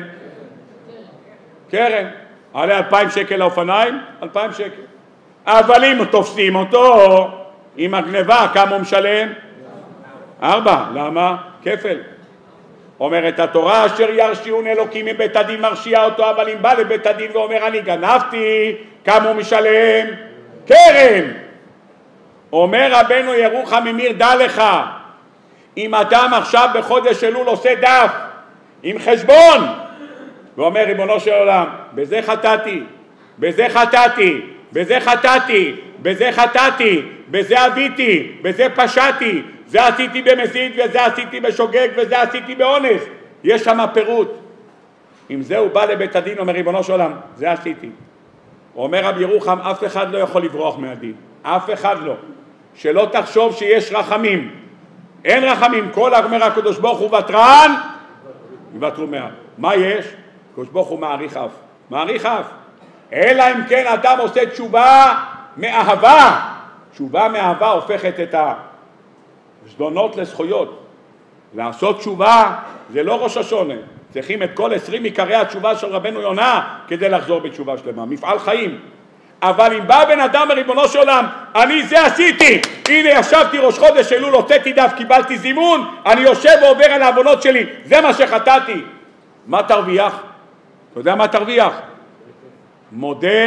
קרן. עלה אלפיים שקל לאופניים, אלפיים שקל. אבל אם תופסים אותו עם הגנבה, כמה הוא משלם? ארבע. למה? כפל. אומרת התורה, אשר ירשיעון אלוקים מבית הדין מרשיע אותו, אבל אם בא לבית הדין ואומר אני גנבתי, כמה הוא משלם? קרן. אומר רבנו ירוחם ממיר, דע לך, אם אדם עכשיו בחודש אלול עושה דף, עם חשבון, ואומר ריבונו של עולם, בזה חטאתי, בזה חטאתי, בזה חטאתי, בזה חטאתי, בזה אביתי, בזה פשעתי, זה עשיתי במסית וזה עשיתי בשוגג וזה עשיתי באונס, יש שם פירוט. אם זה הוא בא לבית הדין, אומר ריבונו של עולם, זה עשיתי, אומר רבי ירוחם, אף אחד לא יכול לברוח מהדין, אף אחד לא. שלא תחשוב שיש רחמים, אין רחמים. כל אומר הקדוש ברוך הוא ותרן, יוותרו מעט. מה יש? הקדוש ברוך הוא מעריך אף, מעריך אף. אלא אם כן אדם עושה תשובה מאהבה. תשובה מאהבה הופכת את הזדונות לזכויות. לעשות תשובה זה לא ראש השונה, צריכים את כל עשרים עיקרי התשובה של רבנו יונה כדי לחזור בתשובה שלמה, מפעל חיים. אבל אם בא בן אדם מריבונו של עולם, אני זה עשיתי, הנה ישבתי ראש חודש אלול, הוצאתי דף, קיבלתי זימון, אני יושב ועובר על העוונות שלי, זה מה שחטאתי. מה תרוויח? אתה יודע מה תרוויח? מודה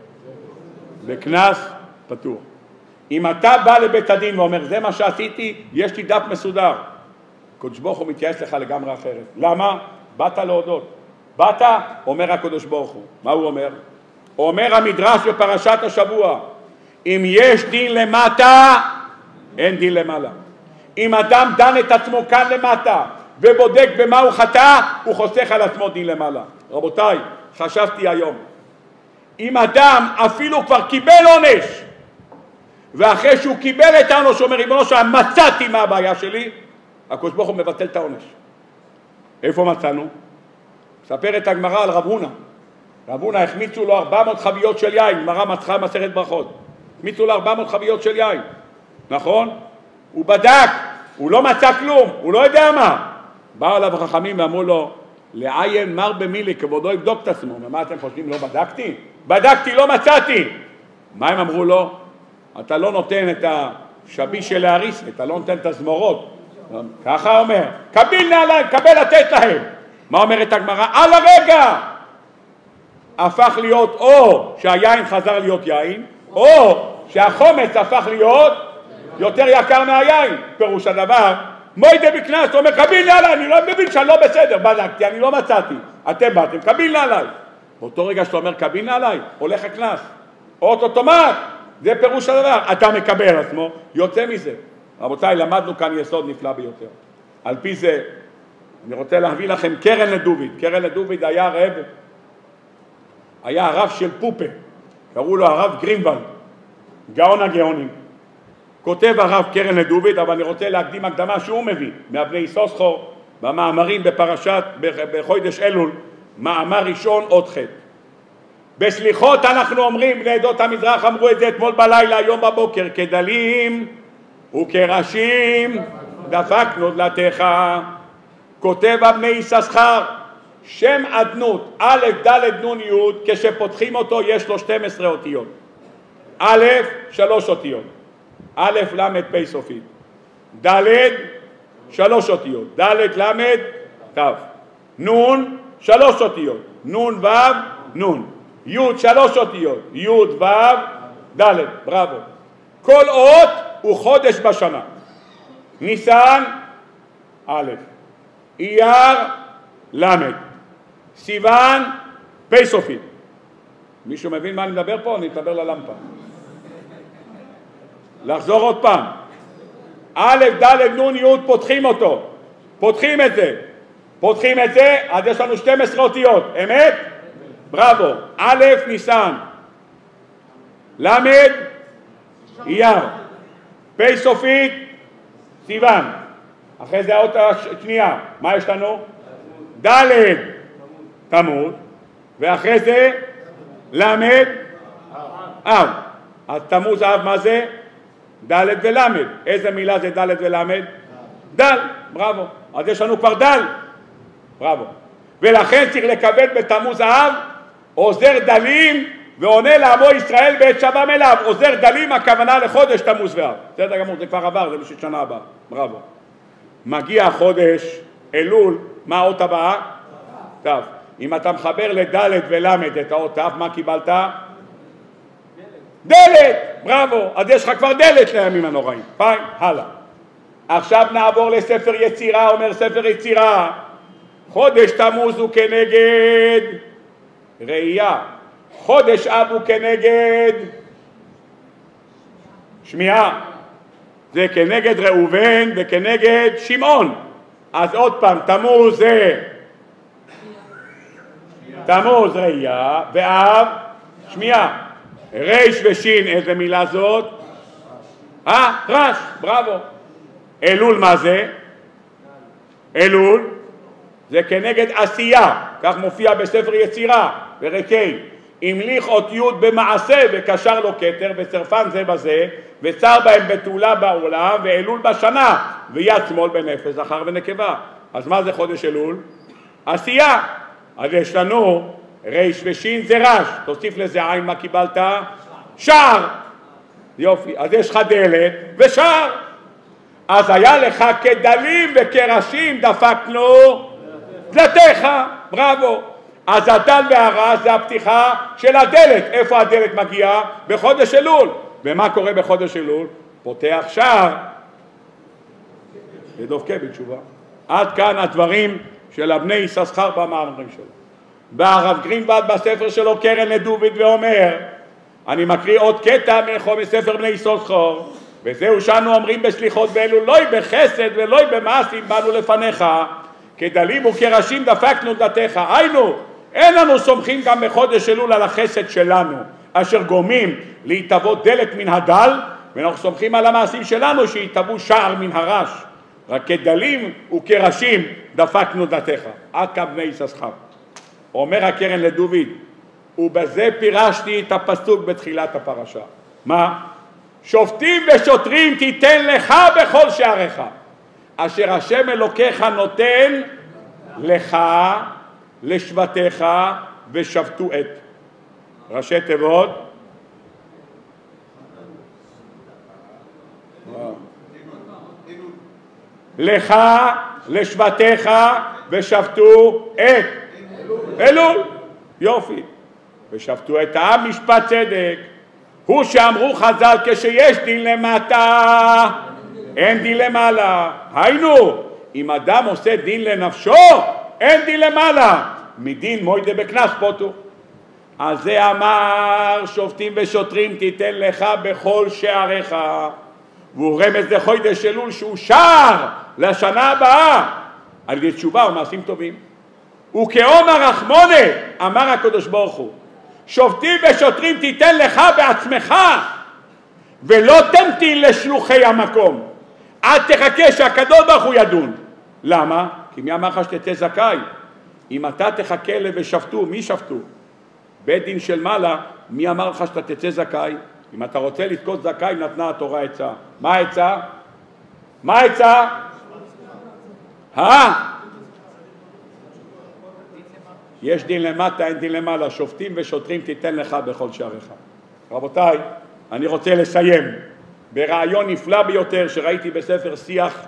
וקנס פתוח. אם אתה בא לבית הדין ואומר זה מה שעשיתי, יש לי דף מסודר, הקדוש ברוך הוא מתייחס לך לגמרי אחרת. למה? באת להודות. באת, אומר הקדוש ברוך הוא. מה הוא אומר? אומר המדרש בפרשת השבוע, אם יש דין למטה, אין דין למעלה. אם אדם דן את עצמו כאן למטה ובודק במה הוא חטא, הוא חוסך על עצמו דין למעלה. רבותיי, חשבתי היום, אם אדם אפילו כבר קיבל עונש, ואחרי שהוא קיבל את העונש, אומר ריבונו של עולם, מצאתי מה הבעיה שלי, הקדוש ברוך הוא מבטל את העונש. איפה מצאנו? מספר את הגמרא על רב הונא. רב הונא החמיצו לו ארבע מאות חביות של יין, גמרא מצחה מסכת ברכות. החמיצו לו ארבע מאות חביות של יין, נכון? הוא בדק, הוא לא מצא כלום, הוא לא יודע מה. באו עליו החכמים ואמרו לו, לעיין מר במילי, כבודו יבדוק את עצמו. ומה אתם חושבים, לא בדקתי? בדקתי, לא מצאתי. מה הם אמרו לו? אתה לא נותן את השביש של האריס, אתה לא נותן את הזמורות. ככה אומר, קביל נעליים, קבל לתת להם. מה אומרת הגמרא? על הרגע הפך להיות או שהיין חזר להיות יין, או שהחומץ הפך להיות יותר יקר מהיין. פירוש הדבר, מוידה בקנס, אומר קביל נעליים, אני לא מבין שאני לא בסדר, בדקתי, אני לא מצאתי. אתם באתם, קביל נעליים. באותו רגע שאתה אומר קביל נעליים, הולך הקנס. אוטומט, זה פירוש הדבר. אתה מקבל עצמו, יוצא מזה. רבותיי, למדנו כאן יסוד נפלא ביותר. על פי זה, אני רוצה להביא לכם קרן לדוביד. קרן לדוביד היה רב, היה הרב של פופה, קראו לו הרב גרינוולד, גאון הגאונים. כותב הרב קרן לדוביד, אבל אני רוצה להקדים הקדמה שהוא מביא, מאבני איסוסחור, במאמרים בפרשת, בחודש אלול, מאמר ראשון עוד חטא. בסליחות אנחנו אומרים, בני עדות המזרח אמרו את זה אתמול בלילה, היום בבוקר, כדלים וכראשים דפקנו דלתך. כותב אבני איססחר, שם עדנות, א' ד' נ' י', כשפותחים אותו יש לו שתים עשרה אותיות. א', שלוש אותיות. א', ל', פ' סופית. ד', שלוש אותיות. ד', ל', ת'. נ', שלוש אותיות. נ', ו', נ'. י', שלוש אותיות. י', ו', ד'. בראבו. כל אות הוא חודש בשנה. ניסן, א', אייר, למד, סיוון, פ' סופית. מישהו מבין מה אני מדבר פה? אני מדבר ללמפה. לחזור עוד פעם. א', ד', נ', י', פותחים אותו. פותחים את זה. פותחים את זה, אז יש לנו שתים עשרה אותיות. אמת? בראבו. א', ניסן. למד, אייר. פ' סופית, סיוון. אחרי זה האות השנייה, מה יש לנו? ד' תמוז, ואחרי זה למד אב. אז תמוז אב מה זה? ד' ולמד. איזה מילה זה ד' ולמד? דל, בראבו. אז יש לנו כבר דל, בראבו. ולכן צריך לקבל בתמוז האב עוזר דלים ועונה לעמו ישראל בעת שבם אליו. עוזר דלים הכוונה לחודש תמוז ואב. בסדר גמור, זה כבר עבר, זה בשביל שנה הבאה, בראבו. מגיע חודש אלול, מה האות הבאה? ת'. אם אתה מחבר לד' ולמד את האות ת', מה קיבלת? דלת. בראבו. אז יש לך כבר דלת לימים הנוראים. פיין, הלאה. עכשיו נעבור לספר יצירה. אומר ספר יצירה, חודש תמוז הוא כנגד ראייה, חודש אב הוא כנגד שמיעה, זה כנגד ראובן וכנגד שמעון. אז עוד פעם, תמוז זה תמוז ראייה, ואב שמיעה. ריש ושין, איזה מילה זאת? אה, רש, בראבו. אלול מה זה? אלול זה כנגד עשייה, כך מופיע בספר יצירה, ורקי. המליך אותיות במעשה וקשר לו כתר וצרפן זה בזה וצר בהם בתולה בעולם ואלול בשנה ויד שמאל בנפש זכר ונקבה. אז מה זה חודש אלול? עשייה. אז יש לנו ריש ושין זה רש, תוסיף לזה עין, מה קיבלת? שער. יופי, אז יש לך דלת ושער. אז היה לך כדלים וכראשים דפקנו דלתיך, בראבו. אז הדל והרש זה הפתיחה של הדלת. איפה הדלת מגיעה? בחודש אלול. ומה קורה בחודש אלול? פותח שער. לדופקה בתשובה. עד כאן הדברים של הבני יששכר במאמרים שלו. והרב גרינוולד בספר שלו קרן לדוד ואומר, אני מקריא עוד קטע מספר בני יששכר, וזהו שאנו אומרים בסליחות באלול, לא בחסד ולא במעשים באנו לפניך, כדלים וכראשים דפקנו דלתיך. היינו, אין לנו סומכים גם בחודש אלול על החסד שלנו, אשר גורמים להתהוות דלת מן הדל, ואנחנו סומכים על המעשים שלנו שיתהוו שער מן הרש. רק כדלים וכראשים דפקנו דלתיך. עד כאן בני יששכר. אומר הקרן לדוד, ובזה פירשתי את הפסוק בתחילת הפרשה. מה? שופטים ושוטרים תיתן לך בכל שעריך, אשר השם אלוקיך נותן לך לשבטיך ושבתו את. ראשי תיבות. לך לשבטיך ושבתו את. אלול. יופי. ושבתו את העם משפט צדק. הוא שאמרו חז"ל, כשיש דין למטה אין דין למעלה. היינו, אם אדם עושה דין לנפשו אין דין למעלה, מדין מוידה בקנס פוטו. אז זה אמר שופטים ושוטרים תיתן לך בכל שעריך, והוא רמז לחודש אלול שהוא שער לשנה הבאה על ידי תשובה ומעשים טובים. וכעומר רחמונה אמר הקדוש ברוך הוא, שופטים ושוטרים תיתן לך בעצמך ולא תמתין לשלוחי המקום, אל תחכה שהקדוש ברוך הוא ידון. למה? כי מי אמר לך שתצא זכאי? אם אתה תחכה לה ושפטו, מי שפטו? בית דין של מעלה. מי אמר לך שאתה תצא זכאי? אם אתה רוצה לזכות זכאי נתנה התורה עצה. מה העצה? מה העצה? אה? יש דין למטה, אין דין למעלה, שופטים ושוטרים תיתן לך בכל שעריך. רבותיי, אני רוצה לסיים ברעיון נפלא ביותר שראיתי בספר שיח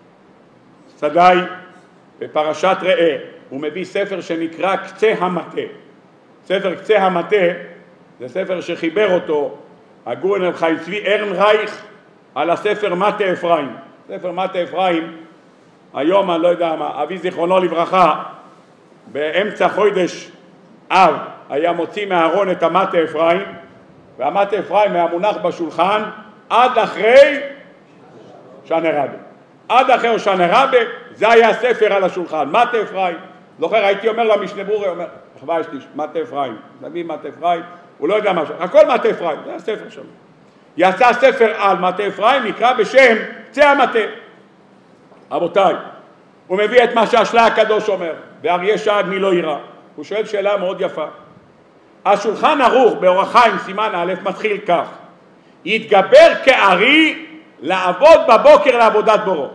סדאי בפרשת ראה. הוא מביא ספר שנקרא קצה המטה. ספר קצה המטה זה ספר שחיבר אותו הגאון רב חיים צבי ארנרייך על הספר מטה אפרים. ספר מטה אפרים, היום אני לא יודע מה, אבי זיכרונו לברכה, באמצע חודש אב היה מוציא מהארון את המטה אפרים, והמטה אפרים היה מונח בשולחן עד אחרי שנה רבה. עד אחרי שנה רבה, זה היה ספר על השולחן, מטה אפרים. זוכר, הייתי אומר למשנה ברורי, אומר, אחווה יש לי מטה אפרים, נביא מטה אפרים, הוא לא יודע משהו, הכל מטה אפרים, זה הספר שלו. יצא ספר על מטה אפרים, נקרא בשם קצה המטה. רבותיי, הוא מביא את מה שהשלה הקדוש אומר, באריה שעד מי לא יראה. הוא שואל שאלה מאוד יפה. השולחן ערוך באורח חיים סימן א' מתחיל כך, יתגבר כארי לעבוד בבוקר לעבודת בורו.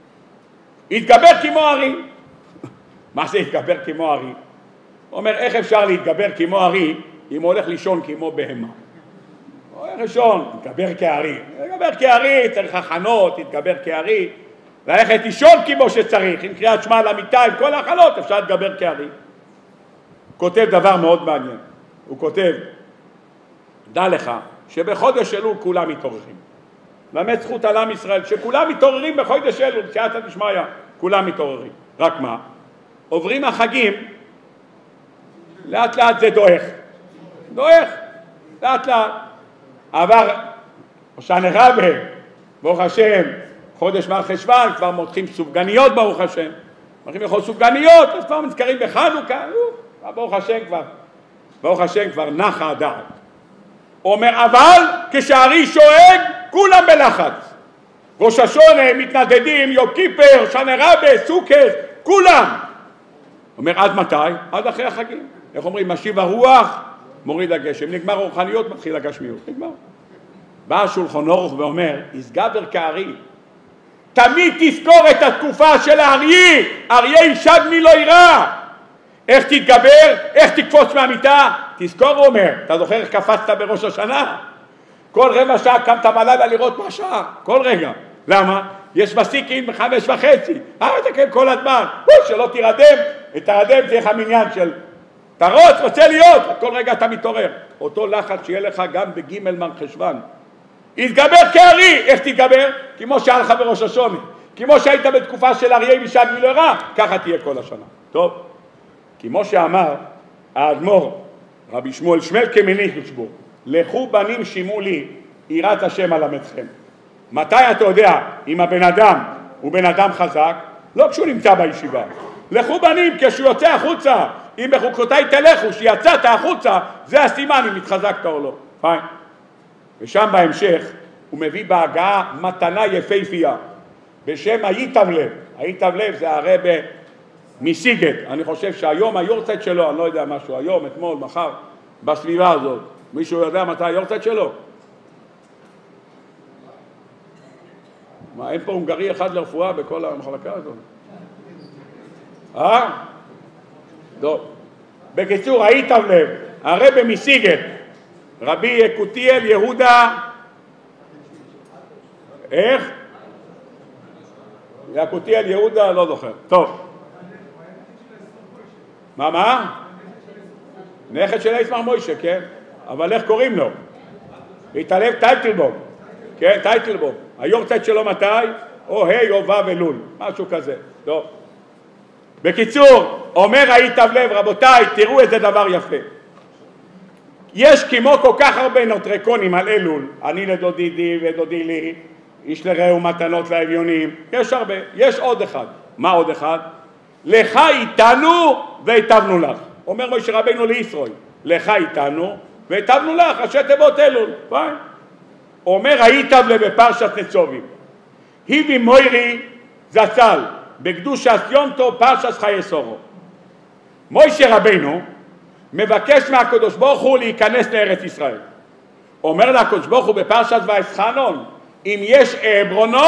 יתגבר כמו ארי. מה זה יתגבר כמו ארי? הוא אומר, איך אפשר להתגבר כמו ארי אם הוא הולך לישון כמו בהמה? הוא הולך לישון, יתגבר כארי. יתגבר כארי, צריך הכנות, יתגבר כארי. ללכת לישון כמו שצריך, עם קריאת שמע על המיטה, עם כל ההכנות, אפשר להתגבר כארי. הוא כותב דבר מאוד מעניין. הוא כותב, דע לך שבחודש אלול כולם מתעוררים. באמת זכות על עם ישראל, שכולם מתעוררים בחודש אלול, סייעתא דשמיא, כולם מתעוררים. רק מה? עוברים החגים, לאט לאט זה דועך. דועך, לאט לאט. עבר שנה רבה, ברוך השם, חודש מרחשוון, כבר מותחים סופגניות ברוך השם. מותחים לאכול סופגניות, אז כבר נזכרים בחנוכה, ברוך השם כבר, ברוך השם כבר נחה הדעת. אומר, אבל כשהארי שואג, כולם בלחץ. ראש השונה, מתנדדים, יום כיפר, שנה רבה, סוכר, כולם. אומר, עד מתי? עד אחרי החגים. איך אומרים? משיב הרוח, מוריד הגשם. נגמר רוחניות, מתחיל הגשמיות. נגמר. בא השולחן ערוך ואומר, יסגבר כארי. תמיד תזכור את התקופה של האריה. אריה ישג מי לא ירא. איך תתגבר? איך תקפוץ מהמיטה? תזכור, הוא אומר. אתה זוכר איך קפצת בראש השנה? כל רבע שעה קמת בלילה לראות מה שעה. כל רגע. למה? יש מסיקין בחמש וחצי. אה, תקן כל הזמן. שלא תירדם. תרדם צריך המניין של תרוץ, רוצה להיות. כל רגע אתה מתעורר. אותו לחץ שיהיה לך גם בגימל מרחשוון. יתגבר כארי. איך תתגבר? כמו שהיה לך בראש השונה. כמו שהיית בתקופה של אריה משג מי לא ירא, ככה תהיה כל השנה. טוב? כמו שאמר האדמו"ר רבי שמואל שמלקה מליכטנשטוק, לכו בנים שימו לי יראת השם אלמדכם. מתי אתה יודע אם הבן אדם הוא בן אדם חזק? לא כשהוא נמצא בישיבה. לכו בנים כשהוא יוצא החוצה. אם בחוקותיי תלכו, שיצאת החוצה, זה הסימן אם התחזקת או לא. פיין. ושם בהמשך הוא מביא בהגעה מתנה יפהפייה בשם היטב לב. היטב לב זה הרבי מסיגט. אני חושב שהיום היורצייט שלו, אני לא יודע משהו, היום, אתמול, מחר, בסביבה הזאת. מישהו יודע מתי היורצייט שלו? מה, אין פה הונגרי אחד לרפואה בכל המחלקה הזאת? אה? טוב. בקיצור, היטב לב, הרבי מסיגט, רבי יקותיאל יהודה, איך? יקותיאל יהודה, לא זוכר. טוב. מה, מה? נכד של ישמח מוישה, כן? אבל איך קוראים לו? התעלב טייטלבום. כן, טייטלבום. היורצייט שלו מתי? או ה' או ו' אלול. משהו כזה. טוב. בקיצור, אומר היטב לב, רבותיי, תראו איזה דבר יפה. יש כמו כל כך הרבה נוטרקונים על אלול, אני לדודי די ודודי לי, איש לרעהו מתנות לאביונים, יש הרבה, יש עוד אחד. מה עוד אחד? לך איתנו והיטבנו לך. אומר משה רבינו לישראל, לך איתנו והיטבנו לך, ראשי תיבות אלול. פיין. אומר היטב לב בפרשת נצובים, היבי מוירי זצ"ל בקדושת יום טוב פרשת חיי סורו. משה רבינו מבקש מהקדוש ברוך הוא להיכנס לארץ ישראל. אומר לה הקדוש ברוך הוא בפרשת ויסחנון, אם יש עברונו,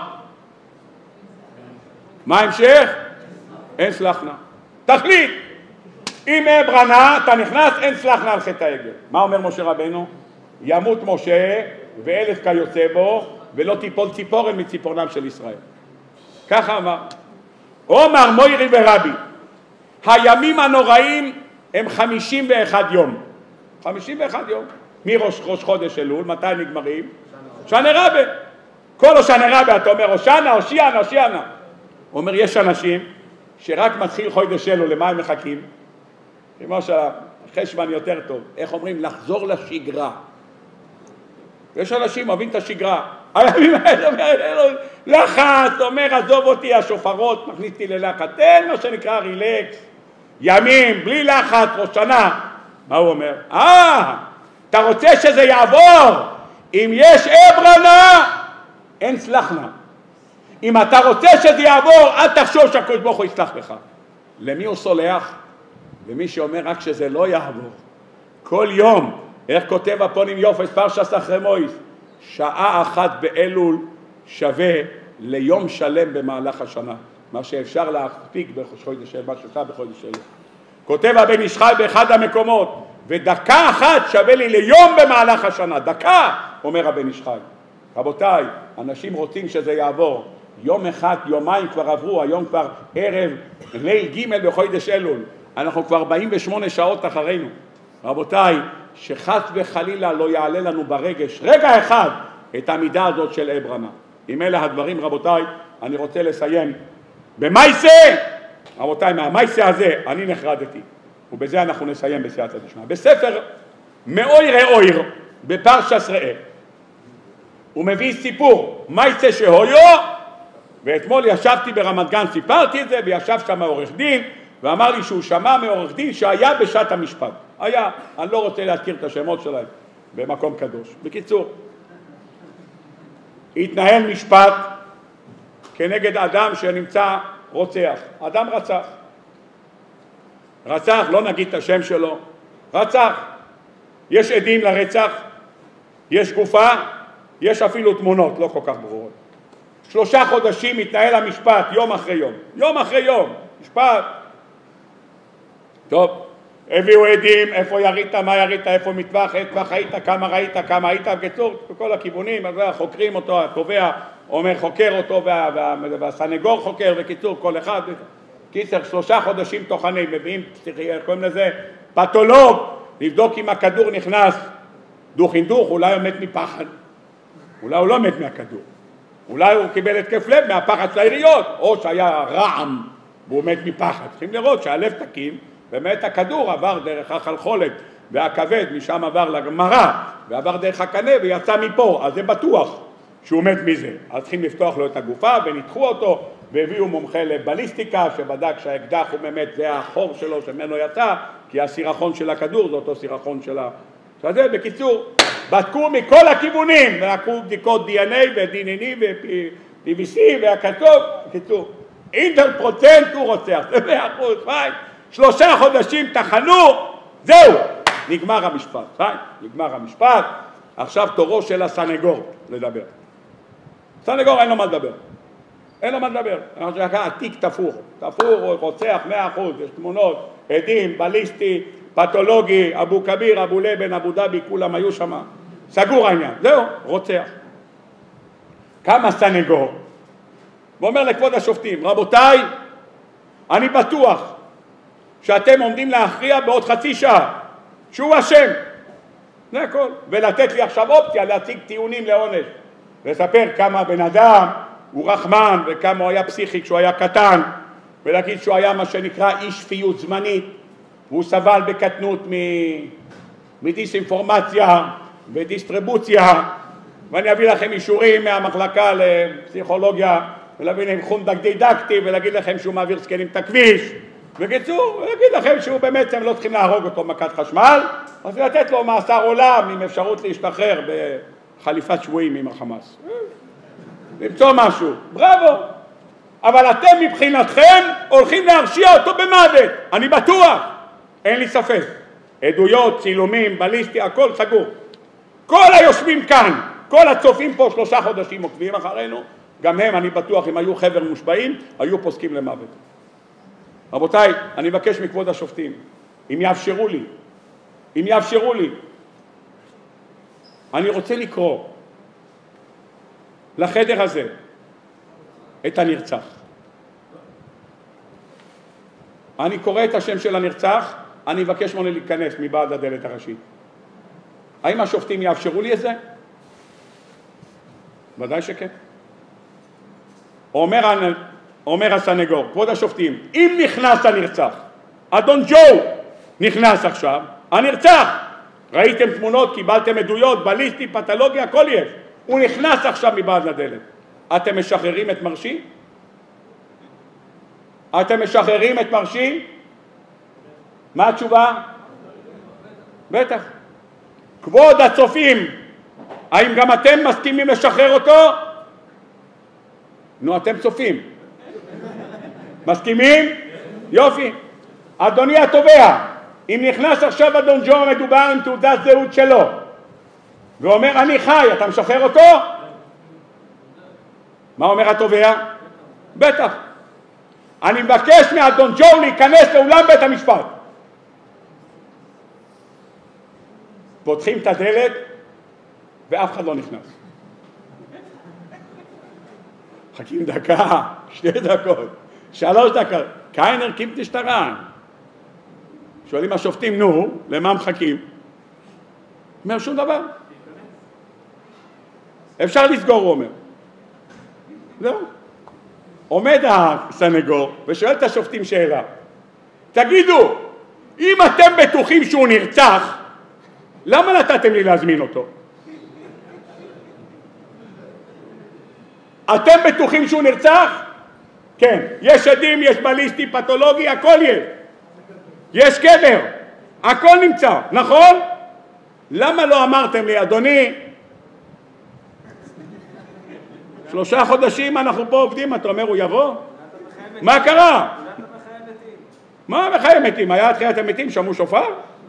מה המשך? אין סלחנה. תחליט. אם עברנה, אתה נכנס, אין סלחנה על חטא העגל. מה אומר משה רבינו? ימות משה ואלף כיוצא בו, ולא תיפול ציפורן מציפורנם של ישראל. ככה אמר. אומר מוירי ורבי, הימים הנוראים הם חמישים ואחד יום. חמישים ואחד יום. מראש ראש חודש אלול, מתי נגמרים? שנה רבה. כל השנה רבה, אתה אומר, הושענא, הושיענא, הושיענא. הוא אומר, יש אנשים שרק מתחיל חודש אלול, למה הם מחכים? כמו שהחשבון יותר טוב. איך אומרים? לחזור לשגרה. יש אנשים אוהבים את השגרה. הימים האלה אומר, לחץ, אומר, עזוב אותי, השופרות, מכניסתי ללחץ. תן מה שנקרא רילקס. ימים, בלי לחץ, ראש שנה. מה הוא אומר? אה, אתה רוצה שזה יעבור? אם יש עברנה, אין סלחנה. אם אתה רוצה שזה יעבור, אל תחשוב שהקדוש ברוך הוא יסלח לך. למי הוא סולח? למי שאומר רק שזה לא יעבור. כל יום, איך כותב הפונים יופס פרשת אחרי מויס, שעה אחת באלול שווה ליום שלם במהלך השנה. מה שאפשר להספיק בחודש אלול, מה שאפשר בחודש אלול. כותב הבן איש חי באחד המקומות, ודקה אחת שווה לי ליום במהלך השנה. דקה, אומר הבן איש חי. רבותיי, אנשים רוצים שזה יעבור. יום אחד, יומיים כבר עברו, היום כבר ערב, ליל ג' בחודש אלול. אנחנו כבר ארבעים ושמונה שעות אחרינו. רבותיי, שחס וחלילה לא יעלה לנו ברגש, רגע אחד, את המידה הזאת של עברנה. עם אלה הדברים, רבותיי, אני רוצה לסיים. במייסה, רבותיי, מהמייסה הזה אני נחרדתי. ובזה אנחנו נסיים בסייעתא דשמיא. בספר מאויר אויר, בפרשת ראה, הוא מביא סיפור, מייסה שהויו, ואתמול ישבתי ברמת גן, סיפרתי את זה, וישב שם עורך דין, ואמר לי שהוא שמע מעורך דין שהיה בשעת המשפט. היה, אני לא רוצה להזכיר את השמות שלהם. במקום קדוש. בקיצור, התנהל משפט כנגד אדם שנמצא רוצח. אדם רצח. רצח, לא נגיד את השם שלו, רצח. יש עדים לרצח, יש גופה, יש אפילו תמונות לא כל כך ברורות. שלושה חודשים מתנהל המשפט, יום אחרי יום. יום אחרי יום, משפט. טוב, הביאו עדים, איפה ירית, מה ירית, איפה מטווח, איפה היית, כמה ראית, כמה היית, בקיצור, בכל הכיוונים, אז חוקרים אותו, התובע אומר חוקר אותו, וה, וה, והסנגור חוקר, בקיצור, כל אחד. קיצר, שלושה חודשים תוכנים, מביאים, קוראים לזה, פתולוג, לבדוק אם הכדור נכנס, דוך אינדוך, אולי הוא מת מפחד, אולי הוא לא מת מהכדור, אולי הוא קיבל התקף לב מהפחד של העיריות, או שהיה רעם והוא מת מפחד. צריכים לראות שהלב תקין, באמת הכדור עבר דרך החלחולת והכבד, משם עבר לגמרא, ועבר דרך הקנה ויצא מפה, אז זה בטוח שהוא מת מזה. אז צריכים לפתוח לו את הגופה וניתחו אותו, והביאו מומחה לבליסטיקה שבדק שהאקדח הוא באמת, זה החור שלו שממנו יצא, כי הסירחון של הכדור זה אותו סירחון של ה... שזה, בקיצור, בדקו מכל הכיוונים, ולקחו בדיקות די אן איי ו-די אן איי ו-פי וי סי והכתוב, בקיצור, אינטר פרוצנט הוא רוצח, זה מאה אחוז, פיין, שלושה חודשים תחנו, זהו, נגמר המשפט, פיין, נגמר המשפט, עכשיו תורו של הסנגור לדבר. סנגור אין לו מה לדבר, אין לו מה לדבר, התיק תפור, תפור, רוצח מאה אחוז, יש תמונות, עדים, בליסטי, פתולוגי, אבו כביר, אבו לבן, אבו דבי, כולם היו שם, סגור העניין, זהו, רוצח. כמה סנגור, ואומר לכבוד השופטים, רבותיי, אני בטוח שאתם עומדים להכריע בעוד חצי שעה, שהוא אשם, זה הכל, ולתת לי עכשיו אופציה להציג טיעונים לעונש, לספר כמה בן אדם הוא רחמן, וכמה הוא היה פסיכי כשהוא היה קטן, ולהגיד שהוא היה מה שנקרא אי שפיות זמנית, והוא סבל בקטנות מדיסאינפורמציה ודיסטריבוציה, ואני אביא לכם אישורים מהמחלקה לפסיכולוגיה, ולהביא להם חומדק דידקטי, ולהגיד לכם שהוא מעביר סקנים את הכביש, בקיצור, ולהגיד לכם שהוא באמת, הם לא צריכים להרוג אותו מכת חשמל, אז לתת לו מאסר עולם עם אפשרות להשתחרר בחליפת שבויים עם החמאס. למצוא משהו, בראבו. אבל אתם מבחינתכם הולכים להרשיע אותו במוות, אני בטוח, אין לי ספק. עדויות, צילומים, בליסטי, הכל סגור. כל היושבים כאן, כל הצופים פה שלושה חודשים עוקבים אחרינו, גם הם, אני בטוח, אם היו חבר מושבעים, היו פוסקים למוות. רבותיי, אני מבקש מכבוד השופטים, אם יאפשרו לי, אם יאפשרו לי, אני רוצה לקרוא לחדר הזה את הנרצח. אני קורא את השם של הנרצח, אני מבקש ממנו להיכנס מבעד הדלת הראשית. האם השופטים יאפשרו לי את זה? ודאי שכן. אומר, אומר הסנגור, כבוד השופטים, אם נכנס הנרצח, אדון ג'ו נכנס עכשיו, הנרצח, ראיתם תמונות, קיבלתם עדויות, בליסטי, פתולוגיה, הכל יש, הוא נכנס עכשיו מבעד לדלת. אתם משחררים את מרשי? אתם משחררים את מרשי? מה התשובה? בטח. כבוד הצופים, האם גם אתם מסכימים לשחרר אותו? נו, אתם צופים. מסכימים? יופי. אדוני התובע, אם נכנס עכשיו אדון ג'ו מדובר עם תעודת זהות שלו, ואומר אני חי, אתה משחרר אותו? מה אומר התובע? בטח. אני מבקש מאדון ג'ו להיכנס לאולם בית המשפט. פותחים את הדלת ואף אחד לא נכנס. חכים דקה, שתי דקות, שלוש דקות, קיינר קימפט נשטרן. שואלים השופטים, נו, למה מחכים? אומר שום דבר. אפשר לסגור, הוא אומר. זהו. עומד הסנגור ושואל את השופטים שאלה. תגידו, אם אתם בטוחים שהוא נרצח, למה נתתם לי להזמין אותו? אתם בטוחים שהוא נרצח? כן. יש עדים, יש בליסטי, פתולוגי, הכל יש. יש קבר, הכל נמצא, נכון? למה לא אמרתם לי, אדוני, שלושה חודשים אנחנו פה עובדים, אתה אומר, הוא יבוא? מה קרה? מה מחיי מתים? היה תחיית המתים, שמעו שופר?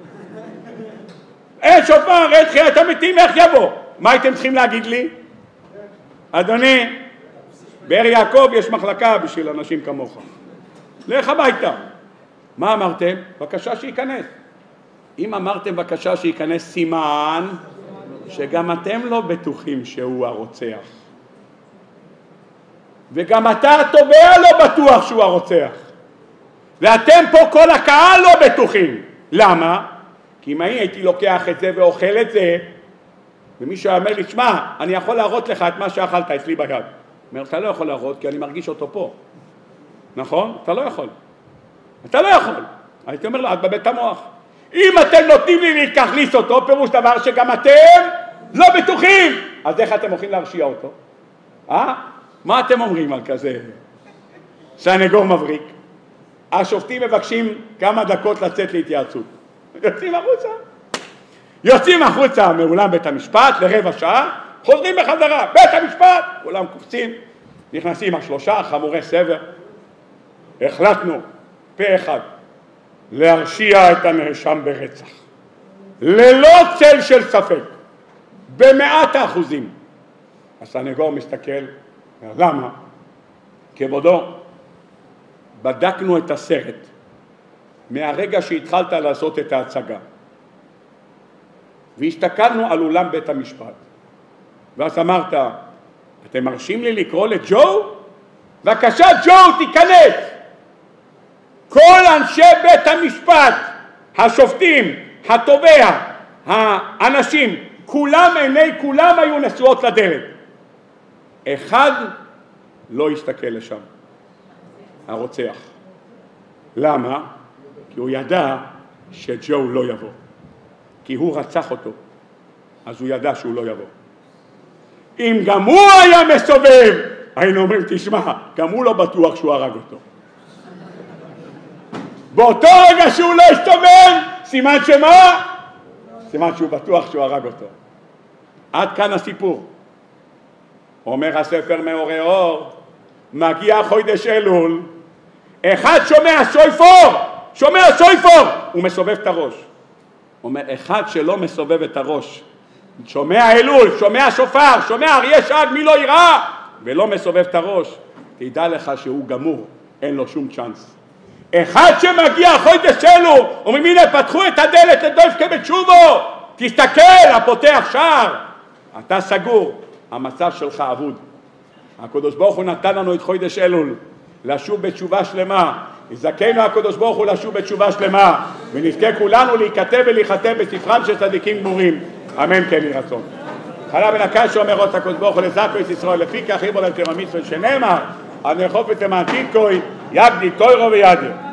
אין שופר, אין תחיית המתים, איך יבוא? מה הייתם צריכים להגיד לי? אדוני, באר יעקב יש מחלקה בשביל אנשים כמוך. לך הביתה. מה אמרתם? בבקשה שייכנס. אם אמרתם בבקשה שייכנס, סימן שגם אתם לא בטוחים שהוא הרוצח. וגם אתה התובע לא בטוח שהוא הרוצח. ואתם פה כל הקהל לא בטוחים. למה? כי אם הייתי לוקח את זה ואוכל את זה, ומישהו אומר לי, שמע, אני יכול להראות לך את מה שאכלת אצלי ביד. אומר, אתה לא יכול להראות כי אני מרגיש אותו פה. נכון? אתה לא יכול. אתה לא יכול. הייתי אומר לו, את בבית המוח. אם אתם נותנים לי להכניס אותו, פירוש דבר שגם אתם לא בטוחים. אז איך אתם הולכים להרשיע אותו? אה? מה אתם אומרים על כזה? סנגור מבריק. השופטים מבקשים כמה דקות לצאת להתייעצות. יוצאים החוצה. יוצאים החוצה מאולם בית המשפט לרבע שעה, חוזרים בחזרה. בית המשפט, כולם קופצים, נכנסים השלושה, חמורי סבר. החלטנו פה אחד להרשיע את הנאשם ברצח. ללא צל של ספק. במאת האחוזים. הסנגור מסתכל, למה? כבודו, בדקנו את הסרט מהרגע שהתחלת לעשות את ההצגה והסתכלנו על אולם בית המשפט ואז אמרת, אתם מרשים לי לקרוא לג'ו? בבקשה ג'ו תיכנס. כל אנשי בית המשפט, השופטים, התובע, האנשים, כולם, עיני כולם היו נשואות לדלת. אחד לא הסתכל לשם, הרוצח. למה? כי הוא ידע שג'ו לא יבוא. כי הוא רצח אותו, אז הוא ידע שהוא לא יבוא. אם גם הוא היה מסובב, היינו אומרים, תשמע, גם הוא לא בטוח שהוא הרג אותו. באותו רגע שהוא לא הסתובב, סימן שמה? סימן שהוא בטוח שהוא הרג אותו. עד כאן הסיפור. אומר הספר מאורי אור, מגיע חודש אלול, אחד שומע שויפור, שומע שויפור, הוא מסובב את הראש. אומר, אחד שלא מסובב את הראש, שומע אלול, שומע שופר, שומע אריה שג, מי לא יראה, ולא מסובב את הראש, תדע לך שהוא גמור, אין לו שום צ'אנס. אחד שמגיע חודש אלול, אומרים, הנה, פתחו את הדלת לדויפקה בתשובו, תסתכל, הפותח שער, אתה סגור, המצב שלך אבוד. הקדוש ברוך הוא נתן לנו את חודש אלול, לשוב בתשובה שלמה, יזכנו הקדוש ברוך הוא לשוב בתשובה שלמה, ונזכה כולנו להיכתב ולהיחתם בספרם של צדיקים גמורים, אמן כן יהי רצון. חלה בן הקש שאומר עוד הקדוש ברוך הוא לזכו את ישראל, לפי כך ריבו להם תרמיס ושנאמר, הנאכוף את המעתיד כוי, יגדי תוירו וידיר.